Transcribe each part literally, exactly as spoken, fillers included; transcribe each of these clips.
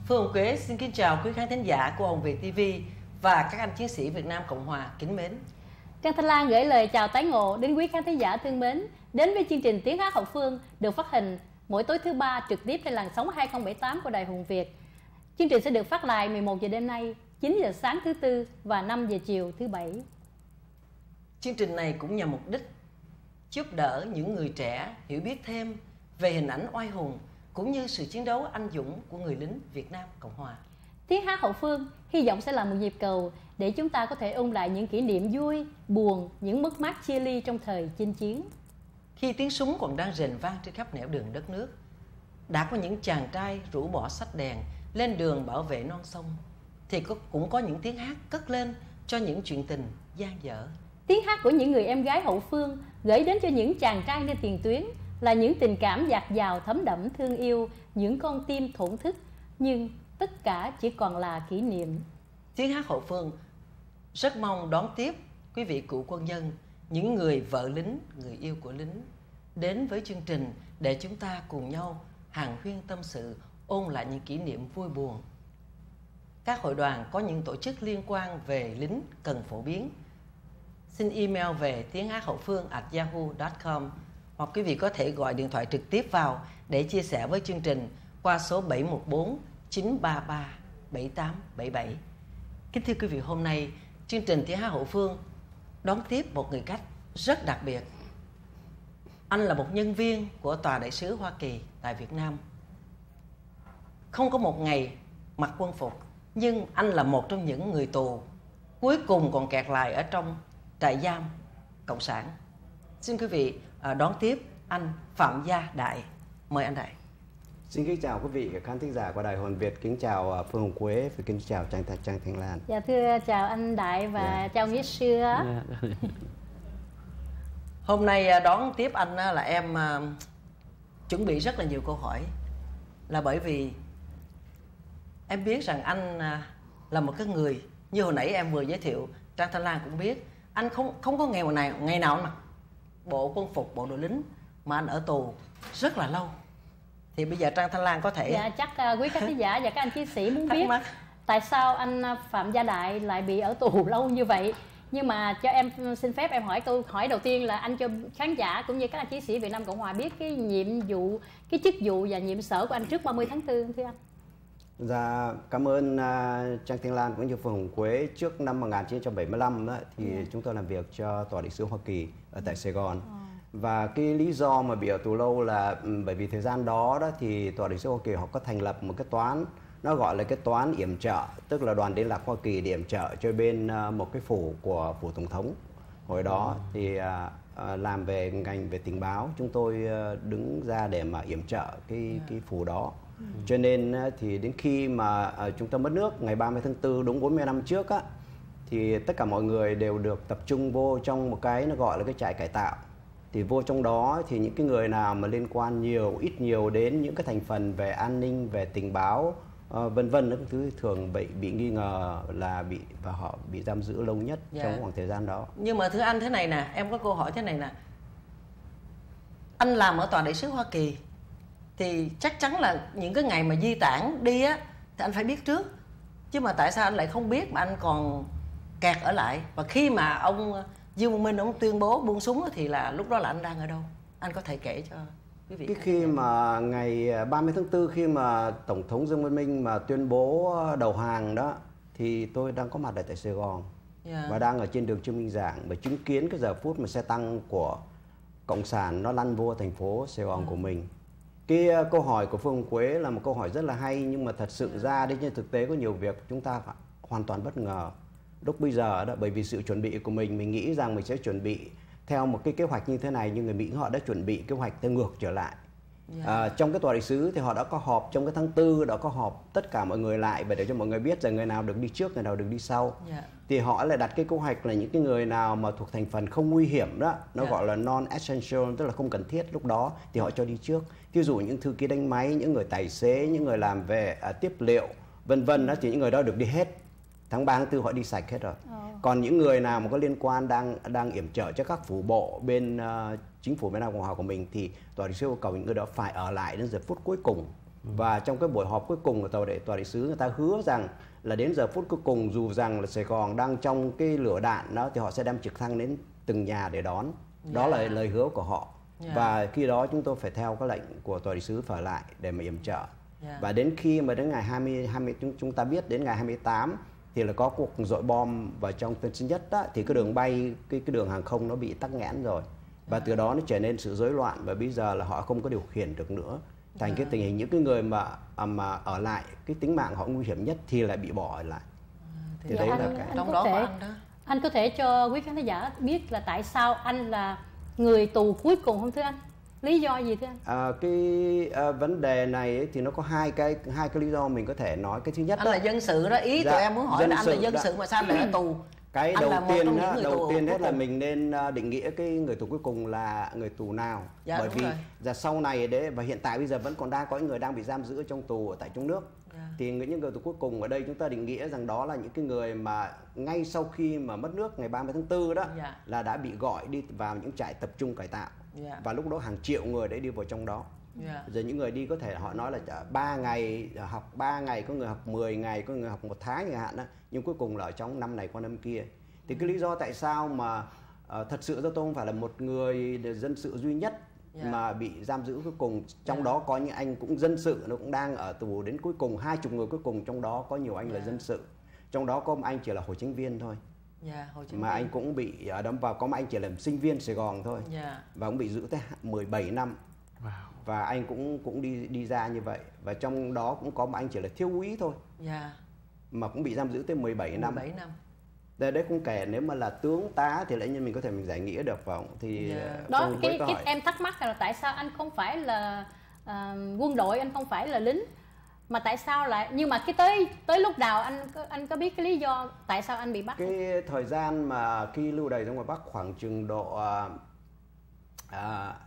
Phương Hồng Quế xin kính chào quý khán thính giả của Hồng Việt ti vi và các anh chiến sĩ Việt Nam Cộng Hòa kính mến. Trang Thanh Lan gửi lời chào tái ngộ đến quý khán thính giả thương mến, đến với chương trình Tiếng Hát Hậu Phương được phát hình mỗi tối thứ ba trực tiếp trên làn sóng hai không bảy tám của Đài Hồng Việt. Chương trình sẽ được phát lại mười một giờ đêm nay, chín giờ sáng thứ tư và năm giờ chiều thứ bảy. Chương trình này cũng nhằm mục đích giúp đỡ những người trẻ hiểu biết thêm về hình ảnh oai hùng cũng như sự chiến đấu anh dũng của người lính Việt Nam Cộng Hòa. Tiếng Hát Hậu Phương hy vọng sẽ là một nhịp cầu để chúng ta có thể ôn lại những kỷ niệm vui, buồn, những mất mát chia ly trong thời chinh chiến. Khi tiếng súng còn đang rền vang trên khắp nẻo đường đất nước, đã có những chàng trai rũ bỏ sách đèn lên đường bảo vệ non sông, thì có, cũng có những tiếng hát cất lên cho những chuyện tình dang dở. Tiếng hát của những người em gái hậu phương gửi đến cho những chàng trai nơi tiền tuyến là những tình cảm dạt dào thấm đẫm thương yêu, những con tim thổn thức, nhưng tất cả chỉ còn là kỷ niệm. Tiếng Hát Hậu Phương rất mong đón tiếp quý vị cựu quân nhân, những người vợ lính, người yêu của lính đến với chương trình để chúng ta cùng nhau hàn huyên tâm sự, ôn lại những kỷ niệm vui buồn. Các hội đoàn có những tổ chức liên quan về lính cần phổ biến, xin email về tiếng hát hậu phương a yahoo chấm com, hoặc quý vị có thể gọi điện thoại trực tiếp vào để chia sẻ với chương trình qua số bảy một bốn chín ba ba bảy tám bảy bảy. Kính thưa quý vị, hôm nay chương trình Tiếng Hát Hậu Phương đón tiếp một người khách rất đặc biệt. Anh là một nhân viên của Tòa đại sứ Hoa Kỳ tại Việt Nam. Không có một ngày mặc quân phục, nhưng anh là một trong những người tù cuối cùng còn kẹt lại ở trong trại giam Cộng sản. Xin quý vị đón tiếp anh Phạm Gia Đại. Mời anh Đại. Xin kính chào quý vị khán thính giả của Đài Hồn Việt, kính chào Phương Hồng Quế và kính chào Trang Trang Thanh Lan. Dạ thưa chào anh Đại và yeah. chào Nghĩa Sư. Yeah. Hôm nay đón tiếp anh là em uh, chuẩn bị rất là nhiều câu hỏi, là bởi vì em biết rằng anh uh, là một cái người như hồi nãy em vừa giới thiệu, Trang Thanh Lan cũng biết, anh không không có ngày nào ngày nào anh mặc bộ quân phục, bộ đội lính, mà anh ở tù rất là lâu. Thì bây giờ Trang Thanh Lan có thể... Dạ chắc uh, quý khán thính giả và các anh chiến sĩ muốn biết tại sao anh Phạm Gia Đại lại bị ở tù lâu như vậy. Nhưng mà cho em xin phép em hỏi câu hỏi đầu tiên là anh cho khán giả cũng như các anh chiến sĩ Việt Nam Cộng Hòa biết cái nhiệm vụ, cái chức vụ và nhiệm sở của anh trước ba mươi tháng tư thưa anh. Dạ, cảm ơn uh, Trang Thanh Lan cũng như Phương Hồng Quế. Trước năm một nghìn chín trăm bảy mươi lăm đó, thì yeah. chúng tôi làm việc cho Tòa đại sứ Hoa Kỳ ở tại Sài Gòn. Oh. Và cái lý do mà bị ở tù lâu là bởi vì thời gian đó đó thì Tòa đại sứ Hoa Kỳ họ có thành lập một cái toán, nó gọi là cái toán yểm trợ, tức là đoàn liên lạc Hoa Kỳ để yểm trợ cho bên uh, một cái phủ của phủ tổng thống. Hồi đó oh. thì uh, uh, làm về ngành về tình báo, chúng tôi uh, đứng ra để mà yểm trợ cái yeah. cái phủ đó. Ừ. Cho nên thì đến khi mà uh, chúng ta mất nước ngày ba mươi tháng tư đúng bốn mươi năm trước á, thì tất cả mọi người đều được tập trung vô trong một cái nó gọi là cái trại cải tạo. Thì vô trong đó thì những cái người nào mà liên quan nhiều ít nhiều đến những cái thành phần về an ninh, về tình báo uh, vân vân các thứ thường bị bị nghi ngờ là bị và họ bị giam giữ lâu nhất yeah. trong khoảng thời gian đó. Nhưng mà thưa anh thế này nè, em có câu hỏi thế này nè. Anh làm ở Tòa đại sứ Hoa Kỳ thì chắc chắn là những cái ngày mà di tản đi á thì anh phải biết trước, chứ mà tại sao anh lại không biết mà anh còn kẹt ở lại? Và khi mà ông Dương Văn Minh ông tuyên bố buông súng thì là lúc đó là anh đang ở đâu? Anh có thể kể cho quý vị. Cái khi mà ngày ba mươi tháng tư khi mà Tổng thống Dương Văn Minh mà tuyên bố đầu hàng đó thì tôi đang có mặt ở tại Sài Gòn yeah. và đang ở trên đường Trương Minh Giảng và chứng kiến cái giờ phút mà xe tăng của Cộng sản nó lăn vô thành phố Sài Gòn yeah. của mình. Cái uh, câu hỏi của Phương Quế là một câu hỏi rất là hay, nhưng mà thật sự ra đến trên thực tế có nhiều việc chúng ta phải hoàn toàn bất ngờ. Lúc bây giờ đó, bởi vì sự chuẩn bị của mình, mình nghĩ rằng mình sẽ chuẩn bị theo một cái kế hoạch như thế này, nhưng người Mỹ họ đã chuẩn bị kế hoạch theo ngược trở lại. Yeah. À, trong cái tòa đại sứ thì họ đã có họp trong cái tháng tư, đã có họp tất cả mọi người lại để cho mọi người biết rằng người nào được đi trước, người nào được đi sau. Yeah. Thì họ lại đặt cái kế hoạch là những cái người nào mà thuộc thành phần không nguy hiểm đó, nó yeah. gọi là non-essential, tức là không cần thiết lúc đó thì họ cho đi trước. Ví dụ những thư ký đánh máy, những người tài xế, những người làm về à, tiếp liệu vân vân đó, thì những người đó được đi hết. Tháng ba tháng tư họ đi sạch hết rồi. Oh. Còn những người nào mà có liên quan đang đang yểm trợ cho các phủ bộ bên uh, chính phủ Việt Nam Cộng Hòa của mình thì Tòa đại sứ yêu cầu những người đó phải ở lại đến giờ phút cuối cùng Và trong cái buổi họp cuối cùng của tòa đại tòa đại sứ, người ta hứa rằng là đến giờ phút cuối cùng, dù rằng là Sài Gòn đang trong cái lửa đạn đó, thì họ sẽ đem trực thăng đến từng nhà để đón. Yeah. Đó là lời hứa của họ. Yeah. Và khi đó chúng tôi phải theo cái lệnh của tòa đại sứ phải lại để mà yểm trợ. Yeah. Và đến khi mà đến ngày hai mươi, hai mươi chúng, chúng ta biết đến ngày hai mươi tám thì là có cuộc dội bom vào trong Tân Sơn Nhất đó, thì cái đường bay, cái cái đường hàng không nó bị tắc nghẽn rồi. Và từ đó nó trở nên sự rối loạn, và bây giờ là họ không có điều khiển được nữa. Thành cái tình hình những cái người mà mà ở lại, cái tính mạng họ nguy hiểm nhất thì lại bị bỏ ở lại. Thì dạ, đấy anh, là cái trong đó thể, của anh đó. Anh có thể cho quý khán giả biết là tại sao anh là người tù cuối cùng không thưa anh? Lý do gì thưa anh? À, cái à, vấn đề này ấy, thì nó có hai cái hai cái lý do mình có thể nói. Cái thứ nhất anh đó, là dân sự đó, ý dạ, tụi em muốn hỏi là anh là dân đó. Sự mà sao lại ở tù? Cái anh đầu tiên đó, đầu tiên hết là mình nên định nghĩa cái người tù cuối cùng là người tù nào. Dạ, bởi vì giờ sau này đấy, và hiện tại bây giờ vẫn còn đang có những người đang bị giam giữ trong tù ở tại trong nước. Dạ. Thì những người tù cuối cùng ở đây chúng ta định nghĩa rằng đó là những cái người mà ngay sau khi mà mất nước ngày ba mươi tháng tư đó, dạ, là đã bị gọi đi vào những trại tập trung cải tạo. Dạ. Và lúc đó hàng triệu người đấy đi vào trong đó. Yeah. Giờ những người đi có thể họ nói là ba ngày học ba ngày, có người học mười ngày, có người học một tháng chẳng hạn đó, nhưng cuối cùng là ở trong năm này qua năm kia. Thì cái lý do tại sao mà uh, thật sự tôi không phải là một người dân sự duy nhất, yeah, mà bị giam giữ cuối cùng, trong, yeah, đó có những anh cũng dân sự nó cũng đang ở tù đến cuối cùng, hai chục người cuối cùng, trong đó có nhiều anh, yeah, là dân sự, trong đó có một anh chỉ là Hồ Chính Viên thôi. Yeah, Hồ Chính mà Viên. Anh cũng bị ở đấm vào, có một anh chỉ là sinh viên Sài Gòn thôi, yeah, và cũng bị giữ tới mười bảy năm. Wow. Và anh cũng cũng đi đi ra như vậy, và trong đó cũng có một anh chỉ là thiếu úy thôi, yeah, mà cũng bị giam giữ tới mười bảy năm. Đây đấy cũng kể nếu mà là tướng tá thì lẽ nhiên mình có thể mình giải nghĩa được vào thì yeah, đó cái, cái em thắc mắc là tại sao anh không phải là uh, quân đội, anh không phải là lính, mà tại sao lại, nhưng mà cái tới tới lúc nào anh anh có biết cái lý do tại sao anh bị bắt? Cái thời gian mà khi lưu đày ra ngoài Bắc khoảng chừng độ uh, uh,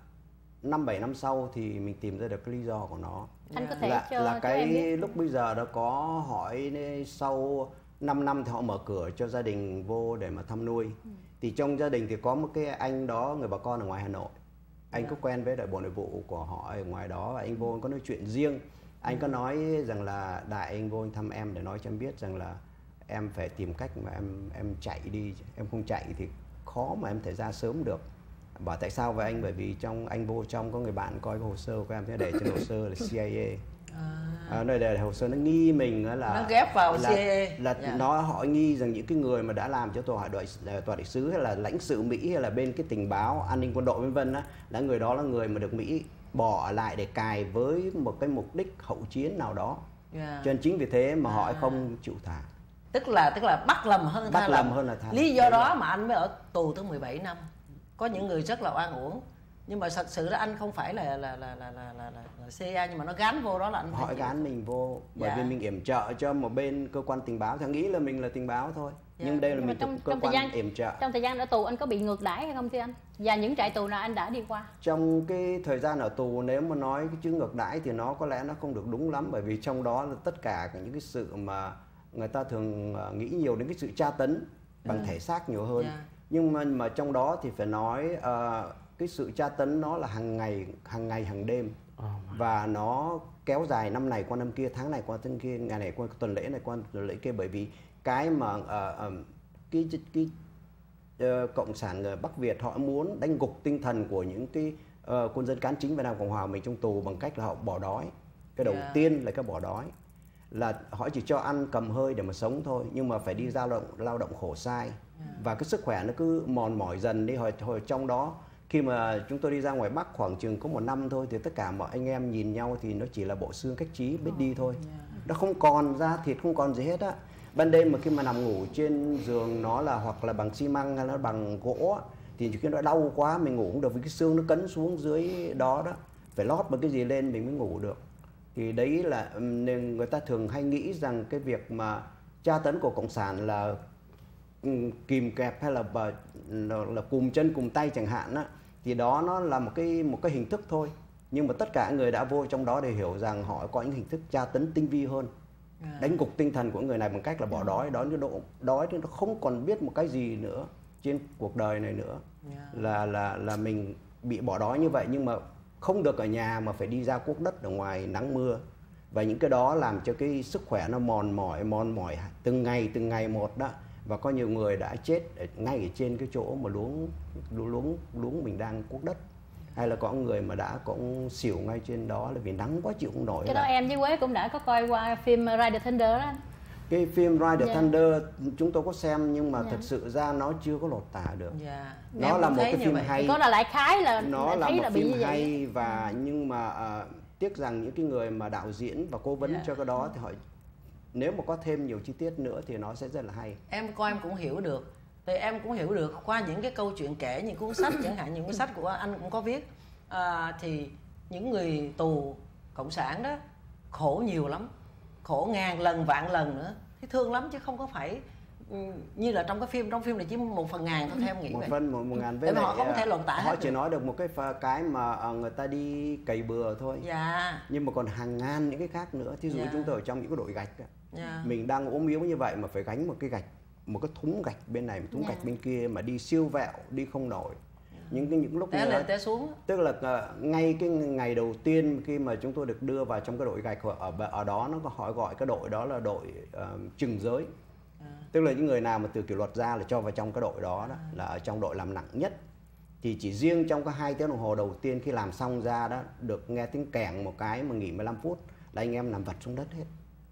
năm bảy năm sau thì mình tìm ra được cái lý do của nó. Anh có thể là, cho, là cho cái em biết. Lúc bây giờ đã có hỏi sau năm năm thì họ mở cửa cho gia đình vô để mà thăm nuôi. Ừ. Thì trong gia đình thì có một cái anh đó, người bà con ở ngoài Hà Nội. Anh yeah. có quen với đại bộ nội vụ của họ ở ngoài đó, và anh vô anh có nói chuyện riêng. Anh ừ. có nói rằng là đại anh vô anh thăm em để nói cho em biết rằng là em phải tìm cách mà em em chạy đi, em không chạy thì khó mà em thể ra sớm được. Bảo tại sao vậy anh? Bởi vì trong anh vô trong có người bạn coi cái hồ sơ của em, thế để trên hồ sơ là C I A. À, nơi đây là hồ sơ nó nghi mình là nó ghép vào là, C I A là yeah. nó họ nghi rằng những cái người mà đã làm cho tòa đại tòa đại sứ hay là lãnh sự Mỹ hay là bên cái tình báo an ninh quân đội vân vân á, là người đó là người mà được Mỹ bỏ lại để cài với một cái mục đích hậu chiến nào đó. Yeah. Cho nên chính vì thế mà họ à. không chịu thả. Tức là tức là bắt lầm hơn bắt tha lầm lầm. hơn là tha. Lý do đó mà anh mới ở tù tới mười bảy năm. Có những người rất là oan uổng, nhưng mà thật sự là anh không phải là là là là là, là, là, là C I A, nhưng mà nó gán vô đó là anh họ gán mình vô bởi dạ. vì mình yểm trợ cho một bên cơ quan tình báo, thì nghĩ là mình là tình báo thôi. Dạ. Nhưng đây là nhưng mình trong, cơ trong quan gian, yểm trợ. Trong thời gian ở tù anh có bị ngược đãi hay không thưa anh? Và những trại tù nào anh đã đi qua? Trong cái thời gian ở tù, nếu mà nói cái chữ ngược đãi thì nó có lẽ nó không được đúng lắm, bởi vì trong đó là tất cả những cái sự mà người ta thường nghĩ nhiều đến cái sự tra tấn bằng ừ. thể xác nhiều hơn. Yeah. Nhưng mà, mà trong đó thì phải nói uh, cái sự tra tấn nó là hàng ngày, hàng ngày, hàng đêm. Oh, và nó kéo dài năm này qua năm kia, tháng này qua tháng kia, ngày này qua tuần lễ này qua tuần lễ kia. Bởi vì cái mà uh, uh, cái, cái uh, cộng sản người Bắc Việt họ muốn đánh gục tinh thần của những cái uh, quân dân cán chính Việt Nam Cộng Hòa mình trong tù bằng cách là họ bỏ đói. Cái đầu yeah. tiên là cái bỏ đói, là họ chỉ cho ăn cầm hơi để mà sống thôi, nhưng mà phải đi lao động lao động khổ sai. Yeah. Và cái sức khỏe nó cứ mòn mỏi dần đi. Hồi, hồi trong đó khi mà chúng tôi đi ra ngoài Bắc khoảng chừng có một năm thôi, thì tất cả mọi anh em nhìn nhau thì nó chỉ là bộ xương cách trí biết đi thôi. Yeah. Nó không còn da thịt, không còn gì hết á. Ban đêm mà khi mà nằm ngủ trên giường nó là hoặc là bằng xi măng hay là bằng gỗ, thì khi nó đau quá mình ngủ không được, vì cái xương nó cấn xuống dưới đó đó, phải lót một cái gì lên mình mới ngủ được. Thì đấy là nên người ta thường hay nghĩ rằng cái việc mà tra tấn của cộng sản là kìm kẹp hay là là, là cùm chân cùm tay chẳng hạn á, thì đó nó là một cái một cái hình thức thôi. Nhưng mà tất cả người đã vô trong đó để hiểu rằng họ có những hình thức tra tấn tinh vi hơn, yeah. đánh gục tinh thần của người này bằng cách là bỏ đói, đói đến độ đói thì nó không còn biết một cái gì nữa trên cuộc đời này nữa. Yeah. là là là mình bị bỏ đói như vậy, nhưng mà không được ở nhà mà phải đi ra cuốc đất ở ngoài nắng mưa. và những cái đó làm cho cái sức khỏe nó mòn mỏi mòn mỏi từng ngày từng ngày một đó, và có nhiều người đã chết ở, ngay ở trên cái chỗ mà luống luống luống mình đang cuốc đất, hay là có người mà đã cũng xỉu ngay trên đó là vì nắng quá chịu không nổi. Cái đó em với Quế cũng đã có coi qua phim Ride the Thunder đó. Cái phim Ride the yeah. Thunder chúng tôi có xem, nhưng mà yeah. thật sự ra nó chưa có lột tả được. Yeah. Nó em là một cái phim vậy. hay. Có là lại khái là nó là thấy một là phim bị hay và ừ. nhưng mà uh, tiếc rằng những cái người mà đạo diễn và cố vấn yeah. cho cái đó thì họ nếu mà có thêm nhiều chi tiết nữa thì nó sẽ rất là hay. Em coi em cũng hiểu được. Thì em cũng hiểu được qua những cái câu chuyện kể, những cuốn sách chẳng hạn, những cuốn sách của anh cũng có viết. À, thì những người tù cộng sản đó khổ nhiều lắm, khổ ngàn lần vạn lần nữa, thì thương lắm chứ không có phải như là trong cái phim. Trong phim này chỉ một phần ngàn thôi, theo em nghĩ một vậy. phần một, một ngàn với lại, họ không thể lột tả họ hết chỉ được. nói được một cái cái mà người ta đi cày bừa thôi. Dạ. Nhưng mà còn hàng ngàn những cái khác nữa. Thí dụ dạ. chúng tôi ở trong những cái đội gạch đó. Dạ. Mình đang ốm yếu như vậy mà phải gánh một cái gạch, một cái thúng gạch bên này, một thúng dạ. gạch bên kia mà đi siêu vẹo, đi không nổi. Những cái những lúc té lên té xuống, tức là uh, ngay cái ngày đầu tiên khi mà chúng tôi được đưa vào trong cái đội gạch ở ở đó, nó có hỏi gọi cái đội đó là đội uh, trừng giới. À. Tức là những người nào mà từ kỷ luật ra là cho vào trong cái đội đó, đó à. là ở trong đội làm nặng nhất. Thì chỉ riêng trong cái hai tiếng đồng hồ đầu tiên khi làm xong ra đó, được nghe tiếng kèn một cái mà nghỉ mười lăm phút là anh em nằm vật xuống đất hết.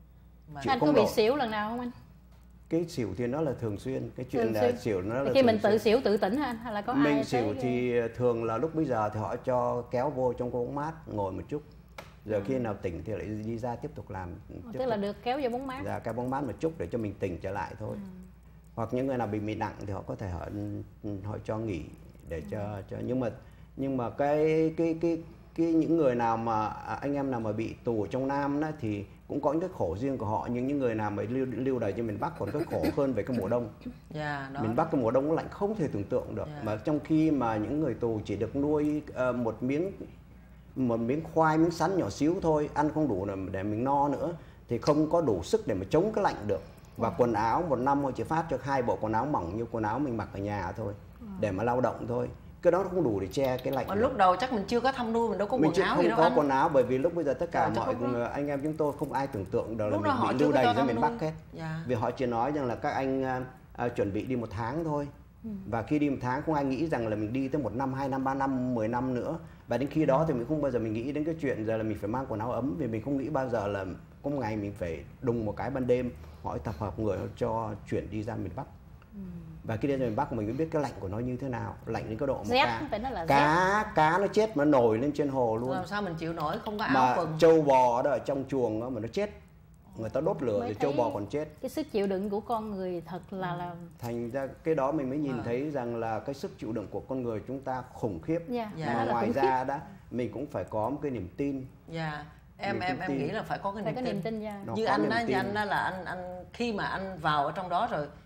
Anh có bị xỉu lần nào không anh? Cái xỉu thì nó là thường xuyên, cái chuyện là xỉu nó là khi mình xuyên. tự xỉu tự tỉnh hả? Hay là có mình ai xỉu thì thường là lúc bây giờ thì họ cho kéo vô trong cái bóng mát ngồi một chút, rồi à. khi nào tỉnh thì lại đi ra tiếp tục làm. Tức tiếp là tục. được kéo vô bóng mát. Dạ, cái bóng mát một chút để cho mình tỉnh trở lại thôi. À. Hoặc những người nào bị bị nặng thì họ có thể họ họ cho nghỉ để cho à. cho nhưng mà nhưng mà cái cái cái cái những người nào mà anh em nào mà bị tù ở trong Nam đó thì cũng có những cái khổ riêng của họ, nhưng những người nào mà lưu, lưu đày trên miền Bắc còn cái khổ hơn về cái mùa đông. Yeah, đó. Miền Bắc cái mùa đông nó lạnh không thể tưởng tượng được. Yeah. Mà trong khi mà những người tù chỉ được nuôi uh, một miếng một miếng khoai, miếng sắn nhỏ xíu thôi, ăn không đủ để mình no nữa, thì không có đủ sức để mà chống cái lạnh được. Và quần áo một năm họ chỉ phát cho hai bộ quần áo mỏng như quần áo mình mặc ở nhà thôi, để mà lao động thôi. Cái đó không đủ để che cái lạnh. Mà lúc đầu chắc mình chưa có thăm nuôi, mình đâu có mình quần áo gì đâu không có anh. quần áo, bởi vì lúc bây giờ tất cả Trời, mọi người, anh em chúng tôi không ai tưởng tượng được là lúc mình bị lưu đày ra miền Bắc hết. Dạ. Vì họ chỉ nói rằng là các anh uh, chuẩn bị đi một tháng thôi. Ừ. Và khi đi một tháng không ai nghĩ rằng là mình đi tới một năm, hai năm, ba năm, mười năm nữa. Và đến khi đó thì mình không bao giờ mình nghĩ đến cái chuyện giờ là mình phải mang quần áo ấm, vì mình không nghĩ bao giờ là có một ngày mình phải đùng một cái ban đêm hỏi tập hợp người cho chuyển đi ra miền Bắc. Ừ. Và khi đến miền Bắc mình mới biết cái lạnh của nó như thế nào, lạnh đến cái độ mà cá, cá, cá cá nó chết mà nổi lên trên hồ luôn. Làm sao mình chịu nổi, không có áo mà quần. Trâu bò đó ở trong chuồng đó mà nó chết, người ta đốt lửa rồi trâu bò còn chết. Cái sức chịu đựng của con người thật là là thành ra cái đó mình mới nhìn à. thấy rằng là cái sức chịu đựng của con người chúng ta khủng khiếp. Yeah. Mà yeah. ngoài ra đó mình cũng phải có một cái niềm tin. Yeah. Em em em nghĩ là phải có cái phải niềm có tin. Niềm tin yeah. Như anh á, như anh á là anh anh khi mà anh vào ở trong đó rồi,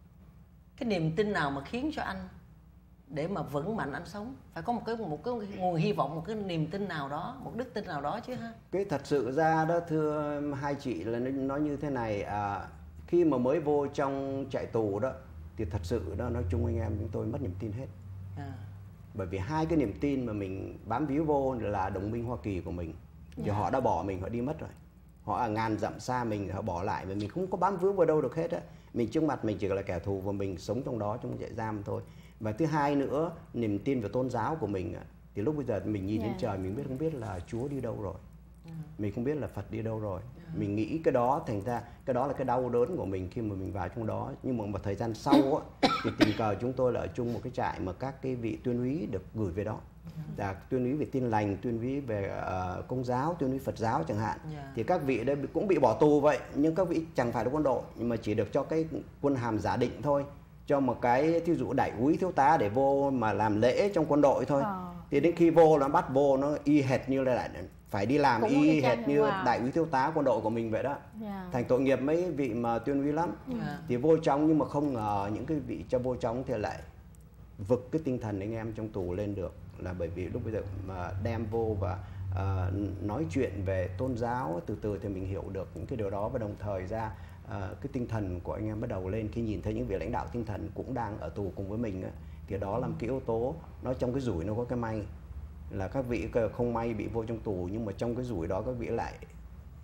cái niềm tin nào mà khiến cho anh để mà vững mạnh anh sống? Phải có một cái một cái nguồn hy vọng, một cái niềm tin nào đó, một đức tin nào đó chứ ha. Cái thật sự ra đó thưa hai chị là nó như thế này, à, khi mà mới vô trong trại tù đó thì thật sự đó nói chung anh em chúng tôi mất niềm tin hết. À. Bởi vì hai cái niềm tin mà mình bám víu vô là đồng minh Hoa Kỳ của mình. Thì yeah. họ đã bỏ mình, họ đi mất rồi. Họ ở ngàn dặm xa mình, họ bỏ lại và mình không có bám víu vào đâu được hết á. Mình trước mặt mình chỉ là kẻ thù và mình sống trong đó, trong trại giam thôi. Và thứ hai nữa, niềm tin vào tôn giáo của mình thì lúc bây giờ mình nhìn yeah. lên trời mình biết không biết là Chúa đi đâu rồi. Yeah. Mình không biết là Phật đi đâu rồi. Yeah. Mình nghĩ cái đó thành ra cái đó là cái đau đớn của mình khi mà mình vào trong đó. Nhưng mà một thời gian sau á thì tình cờ chúng tôi là ở chung một cái trại mà các cái vị tuyên úy được gửi về đó. Là tuyên úy về Tin Lành, tuyên úy về uh, Công giáo, tuyên úy Phật giáo chẳng hạn. Yeah. Thì các vị đây cũng bị bỏ tù vậy, nhưng các vị chẳng phải là quân đội, nhưng mà chỉ được cho cái quân hàm giả định thôi, cho một cái thí dụ đại úy thiếu tá để vô mà làm lễ trong quân đội thôi. Oh. Thì đến khi vô nó bắt vô nó y hệt như là đại, phải đi làm cũng y hệt như wow. đại úy thiếu tá quân đội của mình vậy đó. Yeah. Thành tội nghiệp mấy vị mà tuyên úy lắm. Yeah. Thì vô trong nhưng mà không ngờ những cái vị cho vô trong thì lại vực cái tinh thần anh em trong tù lên được, là bởi vì lúc bây giờ mà đem vô và uh, nói chuyện về tôn giáo, từ từ thì mình hiểu được những cái điều đó, và đồng thời ra uh, cái tinh thần của anh em bắt đầu lên khi nhìn thấy những vị lãnh đạo tinh thần cũng đang ở tù cùng với mình á, thì đó là một cái yếu tố. Nó trong cái rủi nó có cái may, là các vị không may bị vô trong tù, nhưng mà trong cái rủi đó các vị lại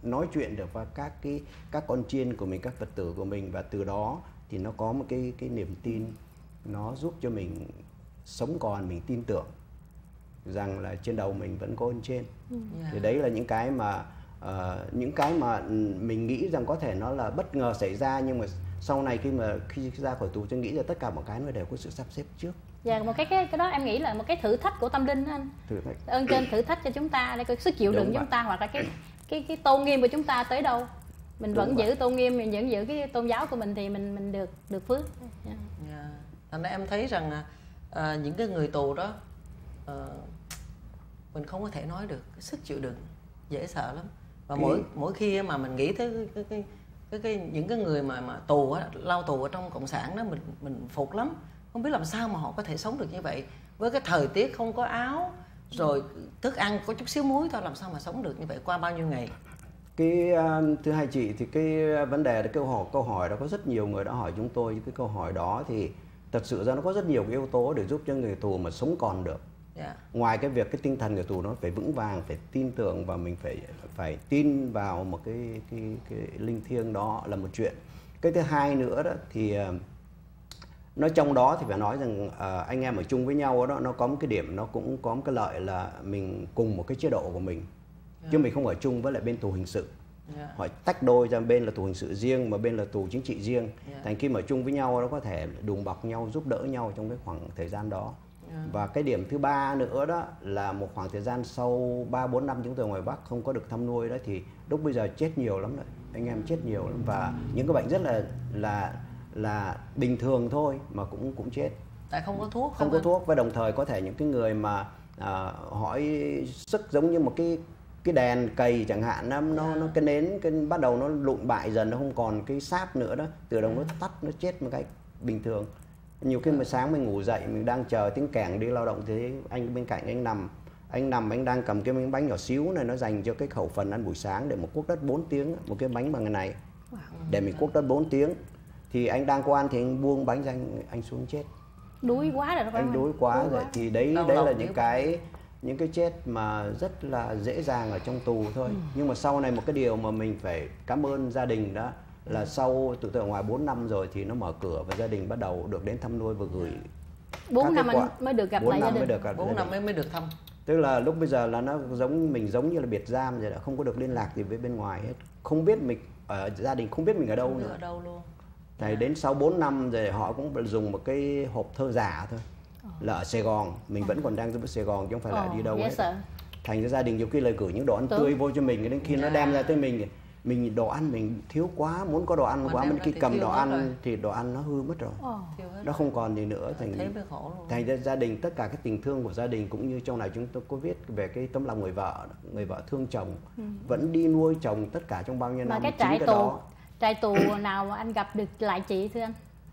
nói chuyện được với các cái các con chiên của mình, các Phật tử của mình, và từ đó thì nó có một cái cái niềm tin, nó giúp cho mình sống còn, mình tin tưởng rằng là trên đầu mình vẫn có ơn trên. Yeah. Thì đấy là những cái mà uh, những cái mà mình nghĩ rằng có thể nó là bất ngờ xảy ra, nhưng mà sau này khi mà khi ra khỏi tù tôi nghĩ là tất cả mọi cái nó đều có sự sắp xếp trước. Dạ, một cái cái cái đó em nghĩ là một cái thử thách của tâm linh đó anh. Thử thách. Ơn trên thử thách cho chúng ta để có sức chịu đựng chúng ta, hoặc là cái cái cái tôn nghiêm của chúng ta tới đâu. Mình Đúng vẫn vậy. giữ tôn nghiêm, mình vẫn giữ cái tôn giáo của mình thì mình mình được được phước. Yeah. Yeah. Thành ra em thấy rằng à, những cái người tù đó à, mình không có thể nói được, cái sức chịu đựng dễ sợ lắm. Và mỗi mỗi khi mà mình nghĩ tới cái, cái, cái, cái, cái những cái người mà mà tù á, lao tù ở trong cộng sản đó, mình mình phục lắm. Không biết làm sao mà họ có thể sống được như vậy, với cái thời tiết không có áo, rồi thức ăn có chút xíu muối thôi, làm sao mà sống được như vậy qua bao nhiêu ngày. Cái uh, thưa hai chị, thì cái vấn đề, cái câu hỏi câu hỏi đó có rất nhiều người đã hỏi chúng tôi. Cái câu hỏi đó thì thật sự ra nó có rất nhiều cái yếu tố để giúp cho người tù mà sống còn được. Yeah. Ngoài cái việc cái tinh thần người tù nó phải vững vàng, phải tin tưởng, và mình phải phải tin vào một cái cái cái linh thiêng đó là một chuyện. Cái thứ hai nữa đó thì uh, nó trong đó thì phải nói rằng uh, anh em ở chung với nhau đó, nó có một cái điểm, nó cũng có một cái lợi là mình cùng một cái chế độ của mình. Yeah. Chứ mình không ở chung với lại bên tù hình sự. Yeah. Họ tách đôi ra, bên là tù hình sự riêng mà bên là tù chính trị riêng. Yeah. Thành khi mà ở chung với nhau nó có thể đùm bọc nhau, giúp đỡ nhau trong cái khoảng thời gian đó. Yeah. Và cái điểm thứ ba nữa đó là một khoảng thời gian sau ba bốn năm chúng tôi ở ngoài Bắc không có được thăm nuôi đó, thì lúc bây giờ chết nhiều lắm đấy. Anh em chết nhiều lắm, và những cái bệnh rất là là là bình thường thôi mà cũng cũng chết. Tại không có thuốc. Không có thuốc, và đồng thời có thể những cái người mà à, hỏi sức giống như một cái cái đèn cầy chẳng hạn, nó nó, yeah. nó cái nến cái bắt đầu nó lụn bại dần, nó không còn cái sáp nữa đó, từ đầu yeah. nó tắt, nó chết một cách bình thường. Nhiều khi yeah. mà sáng mình ngủ dậy mình đang chờ tiếng kèn đi lao động thì anh bên cạnh anh nằm anh nằm anh đang cầm cái miếng bánh nhỏ xíu này, nó dành cho cái khẩu phần ăn buổi sáng để một cuốc đất bốn tiếng, một cái bánh bằng cái này wow. để mình cuốc đất bốn tiếng, thì anh đang qua ăn thì anh buông bánh ra, anh, anh xuống chết. Đuối quá rồi. Anh đuối quá đuối rồi quá. Thì đấy Đâu đấy là những cái những cái chết mà rất là dễ dàng ở trong tù thôi. Ừ. Nhưng mà sau này một cái điều mà mình phải cảm ơn gia đình đó là ừ. sau tụi tôi ở ngoài bốn năm rồi thì nó mở cửa và gia đình bắt đầu được đến thăm nuôi và gửi bốn năm anh mới được gặp lại gia đình. bốn năm mới mới được thăm. Tức là lúc bây giờ là nó giống mình giống như là biệt giam rồi, đã không có được liên lạc gì với bên ngoài hết. Không biết mình ở gia đình, không biết mình ở đâu không nữa. Ở đâu luôn. Thì à. đến sau bốn năm rồi họ cũng dùng một cái hộp thơ giả thôi. Là ở Sài Gòn, mình vẫn còn đang ở Sài Gòn chứ không phải là đi đâu hết. Sợ. Thành ra gia đình nhiều khi lời gửi những đồ ăn Đúng. tươi vô cho mình, đến khi yeah. nó đem ra tới mình, mình đồ ăn mình thiếu quá, muốn có đồ ăn quá, mình khi cầm đồ ăn rồi. thì đồ ăn nó hư mất rồi, oh. nó không còn gì nữa. Thành thành ra gia đình, tất cả cái tình thương của gia đình, cũng như trong này chúng tôi có viết về cái tấm lòng người vợ, người vợ thương chồng, ừ. vẫn đi nuôi chồng tất cả trong bao nhiêu Mà năm. Cái trại tù, đó. trại tù nào mà anh gặp được lại chị thưa anh?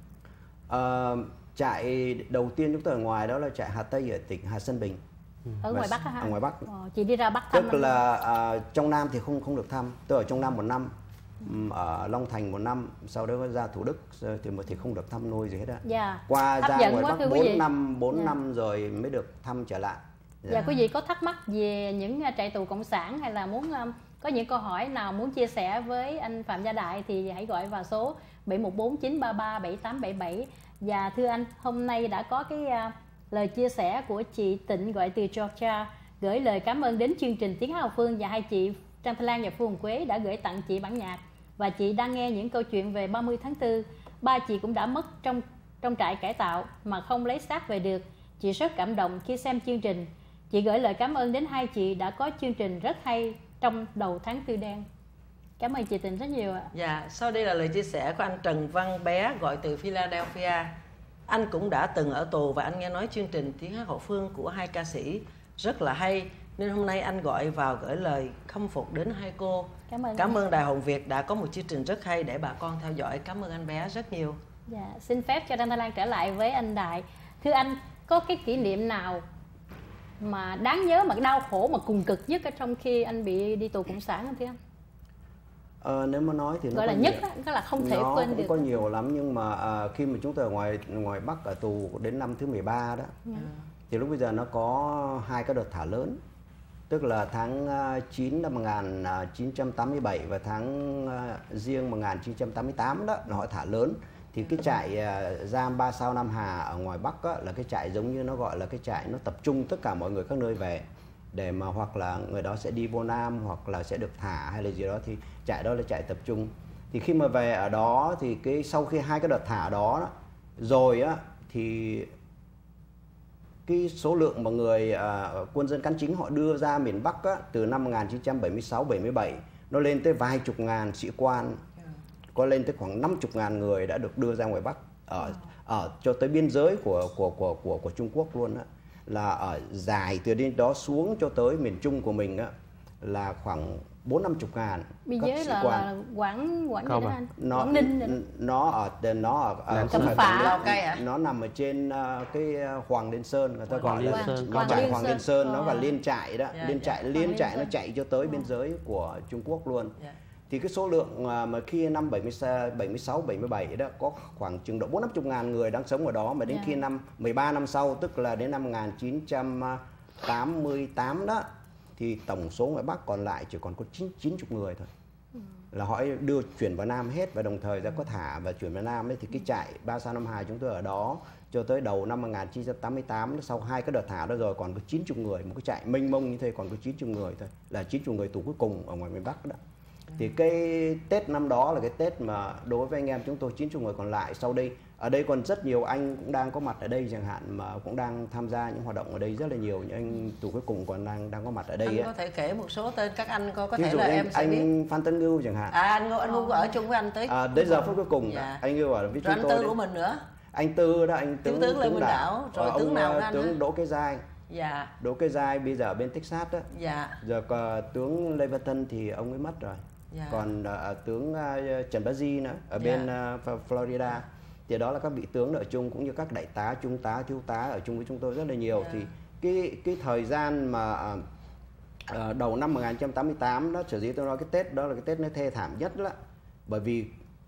Uh, Trại đầu tiên chúng tôi ở ngoài đó là trại Hà Tây ở tỉnh Hà Sơn Bình. Ở ngoài Bắc hả? Ở ngoài Bắc. Ờ, chị đi ra Bắc thăm. Tức là à, trong Nam thì không không được thăm. Tôi ở trong Nam một năm, ừ. ở Long Thành một năm, sau đó ra Thủ Đức thì thì không được thăm nuôi gì hết á. Yeah. Qua Hấp ra ngoài Bắc bốn năm bốn yeah. năm rồi mới được thăm trở lại. Dạ, yeah. quý vị có thắc mắc về những trại tù cộng sản hay là muốn um, có những câu hỏi nào muốn chia sẻ với anh Phạm Gia Đại thì hãy gọi vào số bảy một bốn chín ba ba bảy tám bảy bảy. Và thưa anh, hôm nay đã có cái uh, lời chia sẻ của chị Tịnh gọi từ Georgia, gửi lời cảm ơn đến chương trình Tiếng Hát Học Phương, và hai chị Trang Thanh Lan và Phương Quế đã gửi tặng chị bản nhạc, và chị đang nghe những câu chuyện về ba mươi tháng tư. Ba chị cũng đã mất trong trong trại cải tạo mà không lấy xác về được. Chị rất cảm động khi xem chương trình. Chị gửi lời cảm ơn đến hai chị đã có chương trình rất hay trong đầu tháng tư đen. Cảm ơn chị Tịnh rất nhiều ạ. Dạ, sau đây là lời chia sẻ của anh Trần Văn Bé gọi từ Philadelphia. Anh cũng đã từng ở tù và anh nghe nói chương trình Tiếng Hát Hậu Phương của hai ca sĩ rất là hay, nên hôm nay anh gọi vào gửi lời khâm phục đến hai cô. Cảm ơn. Cảm ơn Đài Hồng Việt đã có một chương trình rất hay để bà con theo dõi. Cảm ơn anh Bé rất nhiều. Dạ, xin phép cho Đăng Thanh Lan trở lại với anh Đại. Thưa anh, có cái kỷ niệm nào mà đáng nhớ mà đau khổ mà cùng cực nhất ở trong khi anh bị đi tù cộng sản không thưa anh? Ờ, nếu mà nói thì nó gọi là nhất, đó là không thể nó quên cũng được. Có nhiều lắm, nhưng mà à, khi mà chúng tôi ở ngoài ngoài Bắc ở tù đến năm thứ mười ba đó, yeah. thì lúc bây giờ nó có hai cái đợt thả lớn. tức là tháng chín năm một nghìn chín trăm tám mươi bảy và tháng riêng một nghìn chín trăm tám mươi tám đó là họ thả lớn. Thì cái trại giam Ba Sao Nam Hà ở ngoài Bắc á, là cái trại giống như nó gọi là cái trại nó tập trung tất cả mọi người các nơi về, để mà hoặc là người đó sẽ đi vô Nam hoặc là sẽ được thả hay là gì đó, thì trại đó là trại tập trung. Thì khi mà về ở đó thì cái sau khi hai cái đợt thả đó, đó rồi á thì cái số lượng mà người uh, quân dân cán chính họ đưa ra miền Bắc á, từ năm một nghìn chín trăm bảy mươi sáu bảy mươi bảy nó lên tới vài chục ngàn sĩ quan, có lên tới khoảng năm chục ngàn người đã được đưa ra ngoài Bắc ở ở cho tới biên giới của của của của của Trung Quốc luôn á, là ở dài từ đến đó xuống cho tới miền Trung của mình á là khoảng bốn năm chục ngàn biên các giới sĩ là, quan. là Quảng Quảng gì đó anh? Nó Quảng Ninh rồi. nó ở nó ở, ở Cẩm Phả, Lào Cai hả? Nó nằm ở trên uh, cái Hoàng Liên Sơn, người ta gọi là Hoàng trại Liên Hoàng Liên Sơn. Sơn, nó gọi liên trại đó, Yeah, liên yeah. trại liên trại nó chạy cho tới biên giới của Trung Quốc luôn. Yeah. Thì cái số lượng mà khi năm bảy mươi sáu bảy mươi bảy đó có khoảng chừng độ bốn năm chục ngàn người đang sống ở đó, mà đến Yeah. khi năm mười ba năm sau, tức là đến năm một nghìn chín trăm tám mươi tám đó, thì tổng số ngoài Bắc còn lại chỉ còn có chín chín chục người thôi. Ừ. Là họ đưa chuyển vào Nam hết, và đồng thời ra có thả và chuyển vào Nam ấy. Thì cái trại Ba Sao Nam Hà chúng tôi ở đó cho tới đầu năm một nghìn chín trăm tám mươi tám, sau hai cái đợt thả đó rồi còn có chín chục người, một cái trại mênh mông như thế còn có chín chục người thôi, là chín chục người tù cuối cùng ở ngoài miền Bắc đó. Thì cái Tết năm đó là cái Tết mà đối với anh em chúng tôi chín chục người còn lại sau đây, ở đây còn rất nhiều anh cũng đang có mặt ở đây chẳng hạn, mà cũng đang tham gia những hoạt động ở đây rất là nhiều, những anh tù cuối cùng còn đang đang có mặt ở đây. Anh ấy. có thể kể một số tên các anh có có Ví thể dụ là anh, em sẽ anh biết. Phan Tấn Ngưu chẳng hạn. À anh Ngưu, anh Ngưu có ở chung với anh tới. À, đến giờ phút cuối cùng Dạ. anh Ngưu ở với Rồi chúng anh tôi. Tư của mình nữa. Anh Tư đó, anh tướng, Thiếu tướng Lê Minh Đảo, rồi Ờ, tướng ông, nào đó anh tướng hả? Đỗ Kế Giai. Dạ. Đỗ Kế Giai bây giờ ở bên Texas đó. Dạ. Giờ uh, tướng Lê Văn Tân thì ông ấy mất rồi. Dạ. Còn uh, tướng uh, Trần Bá Di nữa ở Dạ. bên uh, Florida. Thì đó là các vị tướng ở chung, cũng như các đại tá, trung tá, thiếu tá ở chung với chúng tôi rất là nhiều. Dạ. Thì cái cái thời gian mà uh, đầu năm một nghìn chín trăm tám mươi tám đó, sở dĩ tôi nói cái Tết đó là cái Tết nó thê thảm nhất đó. Bởi vì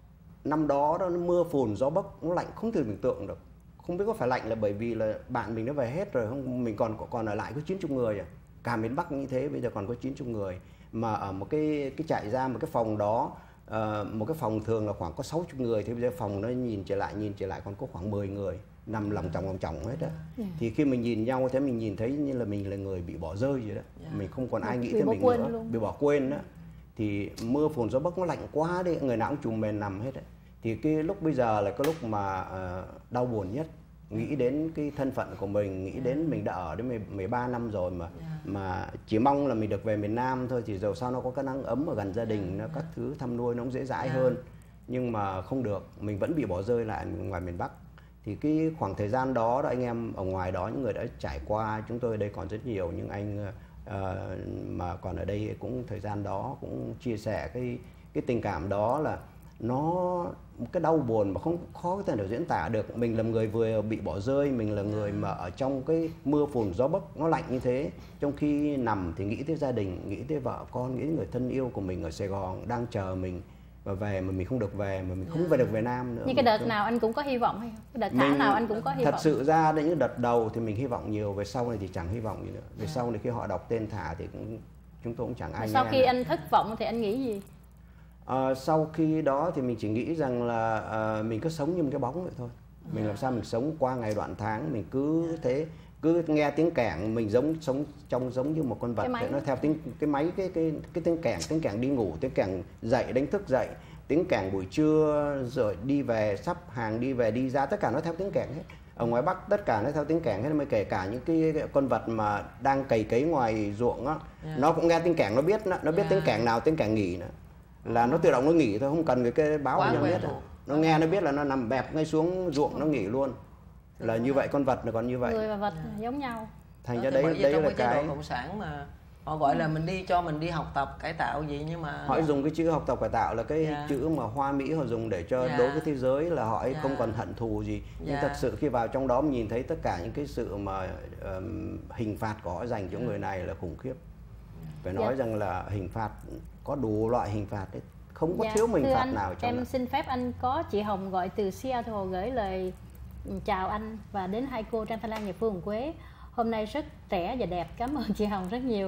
năm đó đó nó mưa phùn gió bấc, nó lạnh không thể tưởng tượng được. Không biết có phải lạnh là bởi vì là bạn mình nó về hết rồi không, mình còn còn ở lại có chín chục người à. Cả miền Bắc như thế bây giờ còn có chín chục người, mà ở một cái cái trại giam, một cái phòng đó, uh, một cái phòng thường là khoảng có sáu mươi người, thì bây giờ phòng nó nhìn trở lại nhìn trở lại còn có khoảng mười người nằm lòng chồng lòng chồng hết á. Yeah. Thì khi mình nhìn nhau thế mình nhìn thấy như là mình là người bị bỏ rơi vậy đó. Yeah. Mình không còn ai nghĩ tới mình nữa, luôn. Bị bỏ quên đó. Thì mưa phùn gió bấc nó lạnh quá đi, người nào cũng trùm mền nằm hết đấy. Thì cái lúc bây giờ là cái lúc mà uh, đau buồn nhất, nghĩ đến cái thân phận của mình, nghĩ đến mình đã ở đến mười ba năm rồi mà yeah. mà chỉ mong là mình được về miền Nam thôi, thì dầu sao nó có cái nắng ấm ở gần gia đình, nó các thứ thăm nuôi nó cũng dễ dãi yeah. hơn, nhưng mà không được, mình vẫn bị bỏ rơi lại ngoài miền Bắc. Thì cái khoảng thời gian đó, đó anh em ở ngoài đó, những người đã trải qua, chúng tôi ở đây còn rất nhiều những anh uh, mà còn ở đây cũng thời gian đó cũng chia sẻ cái cái tình cảm đó, là nó một cái đau buồn mà không khó có thể nào diễn tả được. Mình là người vừa bị bỏ rơi, mình là người mà ở trong cái mưa phùn gió bấc nó lạnh như thế, trong khi nằm thì nghĩ tới gia đình, nghĩ tới vợ con, nghĩ tới người thân yêu của mình ở Sài Gòn đang chờ mình và về mà mình không được về, mà mình không yeah. về được về Nam nữa. Nhưng cái đợt không... nào anh cũng có hy vọng hay không? Cái đợt thả nào anh cũng có hy thật vọng? Thật sự ra đến những đợt đầu thì mình hy vọng nhiều, về sau này thì chẳng hy vọng gì nữa. Về yeah. sau này khi họ đọc tên thả thì cũng, chúng tôi cũng chẳng ai. Sau nghe khi nữa. Anh thất vọng thì anh nghĩ gì? À, sau khi đó thì mình chỉ nghĩ rằng là à, mình cứ sống như một cái bóng vậy thôi. Mình yeah. làm sao mình sống qua ngày đoạn tháng, mình cứ yeah. thế, cứ nghe tiếng kẻng, mình giống sống trong giống như một con vật, nó theo tiếng cái máy cái cái cái tiếng kẻng, tiếng kẻng đi ngủ, tiếng kẻng dậy đánh thức dậy, tiếng kẻng buổi trưa rồi đi về sắp hàng đi về đi ra, tất cả nó theo tiếng kẻng hết. Ở ngoài Bắc tất cả nó theo tiếng kẻng hết, mới kể cả những cái, cái con vật mà đang cày cấy ngoài ruộng á, yeah. nó cũng nghe tiếng kẻng, nó biết nó, nó biết yeah. tiếng kẻng nào tiếng kẻng nghỉ nữa. Là nó tự động nó nghỉ thôi, không cần cái báo cho biết. Nó nghe nó biết là nó nằm bẹp ngay xuống ruộng nó nghỉ luôn. Là như vậy, con vật là còn như vậy. Người và vật yeah. giống nhau. Thành ra đấy đấy trong là cái chế độ cộng sản mà họ gọi là mình đi cho mình đi học tập cải tạo gì, nhưng mà họ dùng cái chữ học tập cải tạo là cái yeah. chữ mà Hoa Mỹ họ dùng để cho yeah. đối với thế giới là họ ấy yeah. không còn hận thù gì. Nhưng yeah. thật sự khi vào trong đó mình nhìn thấy tất cả những cái sự mà um, hình phạt của họ dành cho yeah. người này là khủng khiếp. Phải nói yeah. rằng là hình phạt có đủ loại hình phạt đấy, không có dạ, thiếu hình phạt anh, nào trong em đó. Xin phép anh có chị Hồng gọi từ Seattle gửi lời chào anh và đến hai cô Trang Thanh Lan và Phương Quế. Hôm nay rất trẻ và đẹp, cảm ơn chị Hồng rất nhiều.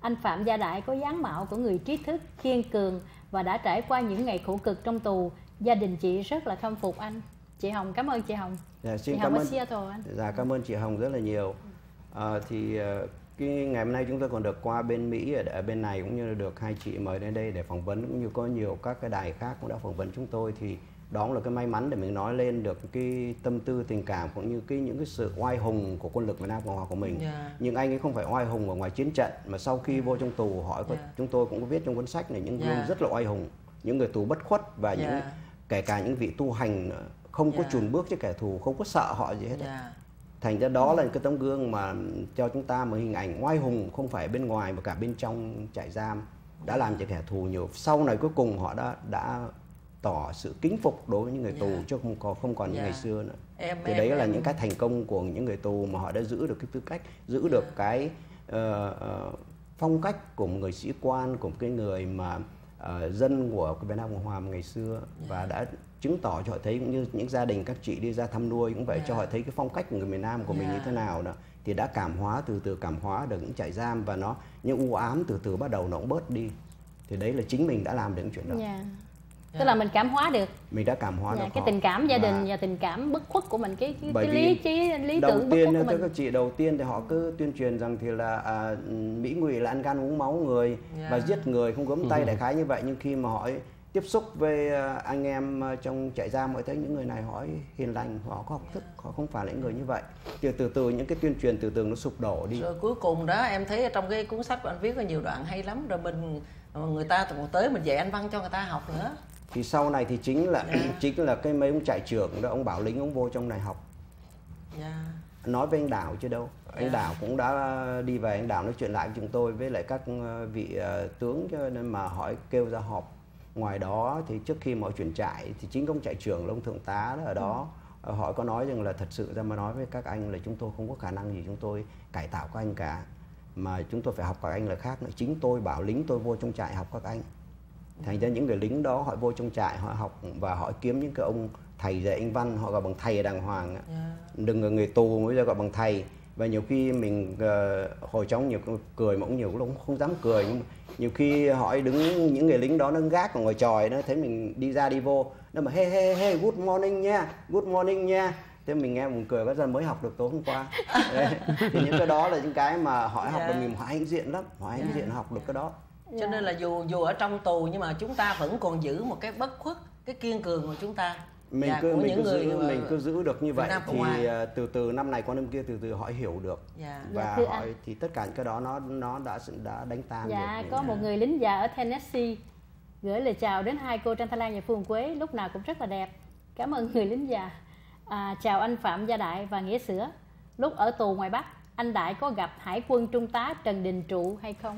anh Phạm Gia Đại có dáng mạo của người trí thức, kiên cường và đã trải qua những ngày khổ cực trong tù. Gia đình chị rất là khâm phục anh. Chị Hồng, cảm ơn chị Hồng. Dạ, xin chị cảm Hồng ơn. ở Seattle anh. Dạ, cảm ơn chị Hồng rất là nhiều. À, thì cái ngày hôm nay chúng tôi còn được qua bên Mỹ ở, ở bên này, cũng như là được hai chị mời đến đây để phỏng vấn, cũng như có nhiều các cái đài khác cũng đã phỏng vấn chúng tôi. Thì đó là cái may mắn để mình nói lên được cái tâm tư tình cảm cũng như cái những cái sự oai hùng của quân lực Việt Nam Cộng Hòa của mình. Yeah. Nhưng anh ấy không phải oai hùng ở ngoài chiến trận, mà sau khi yeah. vô trong tù hỏi có, yeah. chúng tôi cũng có viết trong cuốn sách này những gương yeah. rất là oai hùng, những người tù bất khuất và yeah. những kể cả những vị tu hành không yeah. có chùn bước với kẻ thù, không có sợ họ gì hết. Yeah. Thành ra đó là cái tấm gương mà cho chúng ta một hình ảnh oai hùng không phải bên ngoài mà cả bên trong trại giam, đã làm cho kẻ thù nhiều. Sau này cuối cùng họ đã đã tỏ sự kính phục đối với những người tù, yeah. chứ không còn không còn yeah. như ngày xưa nữa. Em, thì em, đấy em, là em. những cái thành công của những người tù mà họ đã giữ được cái tư cách, giữ yeah. được cái uh, uh, phong cách của một người sĩ quan, của một cái người mà uh, dân của Việt Nam Cộng Hòa ngày xưa, yeah. và đã chứng tỏ cho họ thấy, cũng như những gia đình các chị đi ra thăm nuôi cũng vậy, yeah. cho họ thấy cái phong cách của người miền Nam của yeah. mình như thế nào đó, thì đã cảm hóa, từ từ cảm hóa được những trại giam, và nó những u ám từ từ bắt đầu nó cũng bớt đi. Thì đấy là chính mình đã làm được những chuyện đó. Yeah. Yeah. Tức là mình cảm hóa được, mình đã cảm hóa dạ, được cái họ. tình cảm gia đình và, và tình cảm bất khuất của mình, cái, cái, cái lý trí lý tưởng bất khuất của mình. Các chị đầu tiên thì họ cứ tuyên truyền rằng thì là à, Mỹ ngụy là ăn gan uống máu người, yeah. và giết người không gớm tay, ừ. đại khái như vậy. Nhưng khi mà họ tiếp xúc với anh em trong trại giam, họ thấy những người này họ hiền lành, họ có học thức, họ không phải là những người như vậy. Từ từ từ những cái tuyên truyền từ từ nó sụp đổ đi. Rồi cuối cùng đó em thấy trong cái cuốn sách của anh viết có nhiều đoạn hay lắm, rồi mình người ta còn tới mình dạy anh văn cho người ta học nữa. Thì sau này thì chính là yeah. chính là cái mấy ông trại trưởng đó, ông bảo lính ông vô trong này học. Yeah. Nói với anh Đào chứ đâu. Anh yeah. Đào cũng đã đi về, anh Đào nói chuyện lại với chúng tôi với lại các vị uh, tướng, cho nên mà hỏi kêu ra họp. Ngoài đó thì trước khi mà họ chuyển trại thì chính ông trại trưởng, ông thượng tá đó ở đó, ừ. họ có nói rằng là thật sự ra mà nói với các anh là chúng tôi không có khả năng gì chúng tôi cải tạo các anh cả, mà chúng tôi phải học các anh là khác nữa. Chính tôi bảo lính tôi vô trong trại học các anh. Thành ra những người lính đó họ vô trong trại họ học và họ kiếm những cái ông thầy dạy anh văn, họ gọi bằng thầy đàng hoàng. Yeah. Đừng là người tù mới ra gọi bằng thầy. Và nhiều khi mình uh, hồi trong nhiều cười mà cũng nhiều lúc không dám cười, nhưng mà nhiều khi họ đứng, những người lính đó nó gác ở ngoài tròi, nó thấy mình đi ra đi vô, nó mà hey hey hey good morning nha, good morning nha. Thế mình nghe mình cười, có dân mới học được tối hôm qua. Thì những cái đó là những cái mà họ yeah. học được, mình họ hãnh diện lắm, họ hãnh yeah. diện học được cái đó. Cho yeah. nên là dù dù ở trong tù nhưng mà chúng ta vẫn còn giữ một cái bất khuất, cái kiên cường của chúng ta. Mình dạ, cứ mình cứ giữ mình cứ giữ được như vậy thì uh, từ từ năm này qua năm kia từ từ họ hiểu được. Dạ. Và dạ, họ anh. Thì tất cả những cái đó nó nó đã đã đánh tan dạ, được. Có một người lính già ở Tennessee gửi lời chào đến hai cô Trang Thái Lan và Phương Quế, lúc nào cũng rất là đẹp. Cảm ơn người lính già. À, chào anh Phạm Gia Đại và Nghĩa Sữa. Lúc ở tù ngoài Bắc, anh Đại có gặp Hải quân Trung tá Trần Đình Trụ hay không?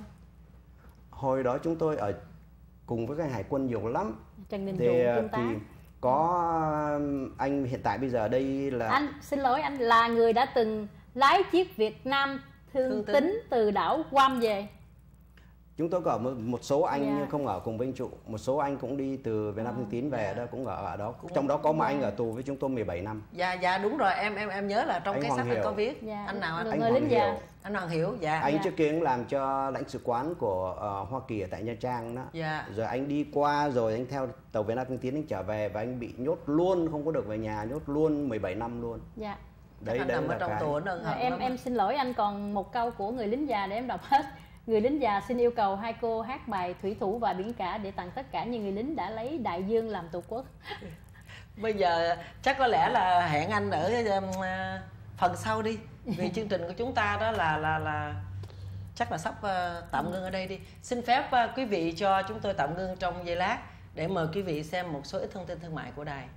Hồi đó chúng tôi ở cùng với cái Hải quân nhiều lắm. Trần Đình thì, Trụ Trung tá. Thì có anh hiện tại bây giờ ở đây là anh xin lỗi anh là người đã từng lái chiếc Việt Nam thương, thương tín. tín từ đảo Guam về. Chúng tôi có ở một số anh yeah. nhưng không ở cùng với anh Trụ, một số anh cũng đi từ Việt Nam Thương Tín về yeah. đó, cũng ở ở đó, cũng trong đó có một anh ở tù với chúng tôi mười bảy năm. Dạ dạ đúng rồi, em em em nhớ là trong anh cái Hoàng sách có viết. Dạ. Anh nào anh? Anh người lính già. Anh Hoàng Hiểu. Dạ. Anh dạ. trước kia cũng làm cho lãnh sự quán của uh, Hoa Kỳ ở tại Nha Trang đó. Dạ. Rồi anh đi qua rồi anh theo tàu Việt Nam Thương Tín anh trở về và anh bị nhốt luôn, không có được về nhà, nhốt luôn mười bảy năm luôn. Dạ. Đấy đấy là trong tù ẩn hận. Em em xin lỗi anh, còn một câu của người lính già để em đọc hết. Người lính già xin yêu cầu hai cô hát bài Thủy Thủ và Biển Cả để tặng tất cả những người lính đã lấy đại dương làm tổ quốc. Bây giờ chắc có lẽ là hẹn anh ở um, phần sau đi, vì chương trình của chúng ta đó là là là chắc là sắp uh, tạm ngưng ở đây đi. Xin phép uh, quý vị cho chúng tôi tạm ngưng trong giây lát để mời quý vị xem một số ít thông tin thương mại của đài.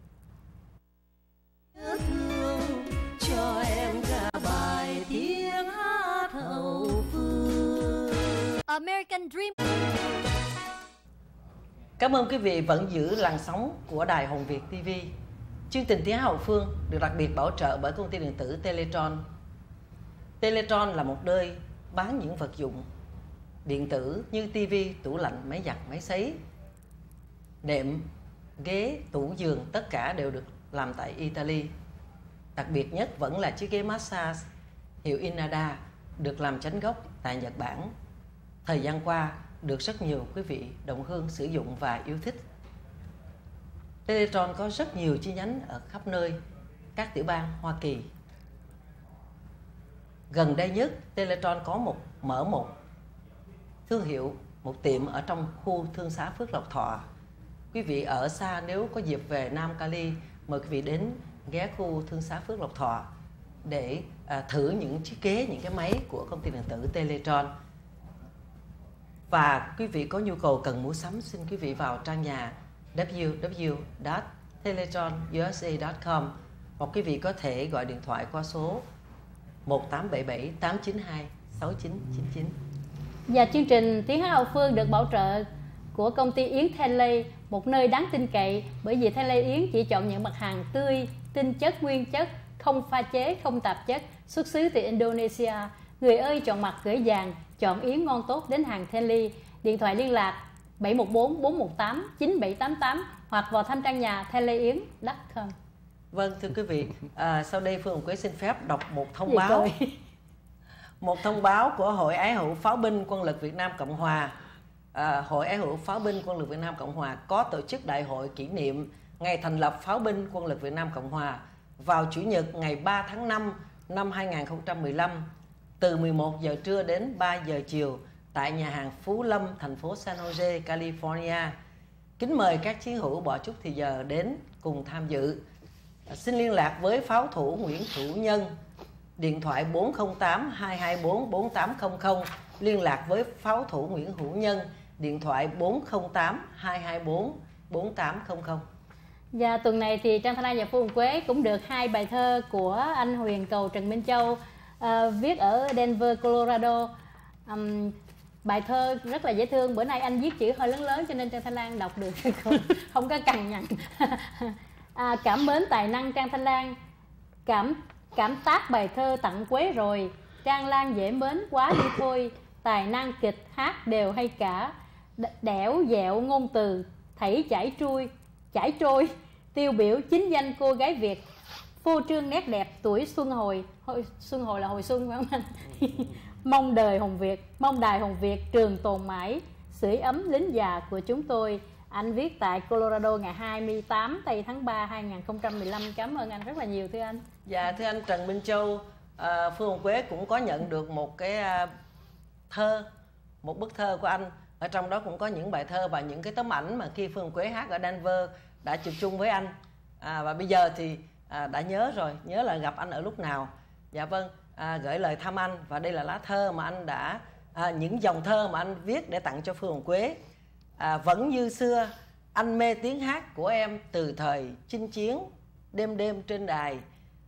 Cho em cả bài tiếng hát hậu phương American Dream. Cảm ơn quý vị vẫn giữ làn sóng của đài Hồng Việt ti vi. Chương trình tiếng hát hậu phương được đặc biệt bảo trợ bởi công ty điện tử Teletron. Teletron là một nơi bán những vật dụng điện tử như tivi, tủ lạnh, máy giặt, máy sấy, đệm, ghế, tủ giường, tất cả đều được làm tại Italy. Đặc biệt nhất vẫn là chiếc ghế massage hiệu Inada được làm chánh gốc tại Nhật Bản. thời gian qua được rất nhiều quý vị đồng hương sử dụng và yêu thích. Teletron có rất nhiều chi nhánh ở khắp nơi các tiểu bang Hoa Kỳ. Gần đây nhất, Teletron có một mở một thương hiệu, một tiệm ở trong khu thương xá Phước Lộc Thọ. Quý vị ở xa nếu có dịp về Nam Cali, mời quý vị đến ghé khu thương xá Phước Lộc Thọ để à, thử những chiếc kế, những cái máy của công ty điện tử Teletron. Và quý vị có nhu cầu cần mua sắm, xin quý vị vào trang nhà w w w chấm teletron u s a chấm com, hoặc quý vị có thể gọi điện thoại qua số một tám bảy bảy tám chín hai sáu chín chín chín. Và chương trình Tiếng hát hậu phương được bảo trợ của công ty Yến Thelay, một nơi đáng tin cậy, bởi vì Thelay Yến chỉ chọn những mặt hàng tươi, tinh chất, nguyên chất, không pha chế, không tạp chất, xuất xứ từ Indonesia. Người ơi chọn mặt gửi vàng, chọn yến ngon tốt đến hàng Thelay. Điện thoại liên lạc bảy một bốn bốn một tám chín bảy tám tám hoặc vào thăm trang nhà thelay chấm com. Vâng, thưa quý vị, à, sau đây Phương Hồng Quế xin phép đọc một thông báo. Một thông báo của Hội Ái hữu Pháo binh Quân lực Việt Nam Cộng Hòa. À, Hội Ái hữu Pháo binh Quân lực Việt Nam Cộng Hòa có tổ chức đại hội kỷ niệm ngày thành lập Pháo binh Quân lực Việt Nam Cộng Hòa vào Chủ nhật ngày ba tháng năm năm hai nghìn không trăm mười lăm từ mười một giờ trưa đến ba giờ chiều tại nhà hàng Phú Lâm, thành phố San Jose, California. Kính mời các chiến hữu bỏ chút thì giờ đến cùng tham dự. À, xin liên lạc với pháo thủ Nguyễn Hữu Nhân, điện thoại bốn không tám hai hai bốn bốn tám không không. Liên lạc với pháo thủ Nguyễn Hữu Nhân, điện thoại bốn không tám hai hai bốn bốn tám không không. Và tuần này thì Trang Thanh Lan và Phương Hồng Quế cũng được hai bài thơ của anh Huyền Cầu Trần Minh Châu uh, viết ở Denver, Colorado. Um, bài thơ rất là dễ thương. Bữa nay anh viết chữ hơi lớn lớn cho nên Trang Thanh Lan đọc được không, không có cằn nhằn. À, cảm mến tài năng Trang Thanh Lan, cảm cảm tác bài thơ tặng Quế rồi. Trang Lan dễ mến quá đi thôi, tài năng kịch hát đều hay cả, đẻo dẹo ngôn từ thảy chảy trôi chảy trôi tiêu biểu chính danh cô gái Việt, phô trương nét đẹp tuổi xuân hồi. Hồi xuân hồi là hồi xuân phải không anh? Mong đời Hồng Việt, mong đài Hồng Việt trường tồn mãi, sưởi ấm lính già của chúng tôi. Anh viết tại Colorado ngày hai mươi tám tây tháng ba hai nghìn không trăm mười lăm. Cảm ơn anh rất là nhiều thưa anh. Dạ thưa anh Trần Minh Châu, à, Phương Hồng Quế cũng có nhận được một cái à, thơ, một bức thơ của anh. Ở trong đó cũng có những bài thơ và những cái tấm ảnh mà khi Phương Hồng Quế hát ở Denver đã chụp chung với anh. À, và bây giờ thì à, đã nhớ rồi, nhớ là gặp anh ở lúc nào. Dạ vâng, à, gửi lời thăm anh. Và đây là lá thơ mà anh đã, à, những dòng thơ mà anh viết để tặng cho Phương Hồng Quế. À, vẫn như xưa, anh mê tiếng hát của em từ thời chinh chiến, đêm đêm trên đài,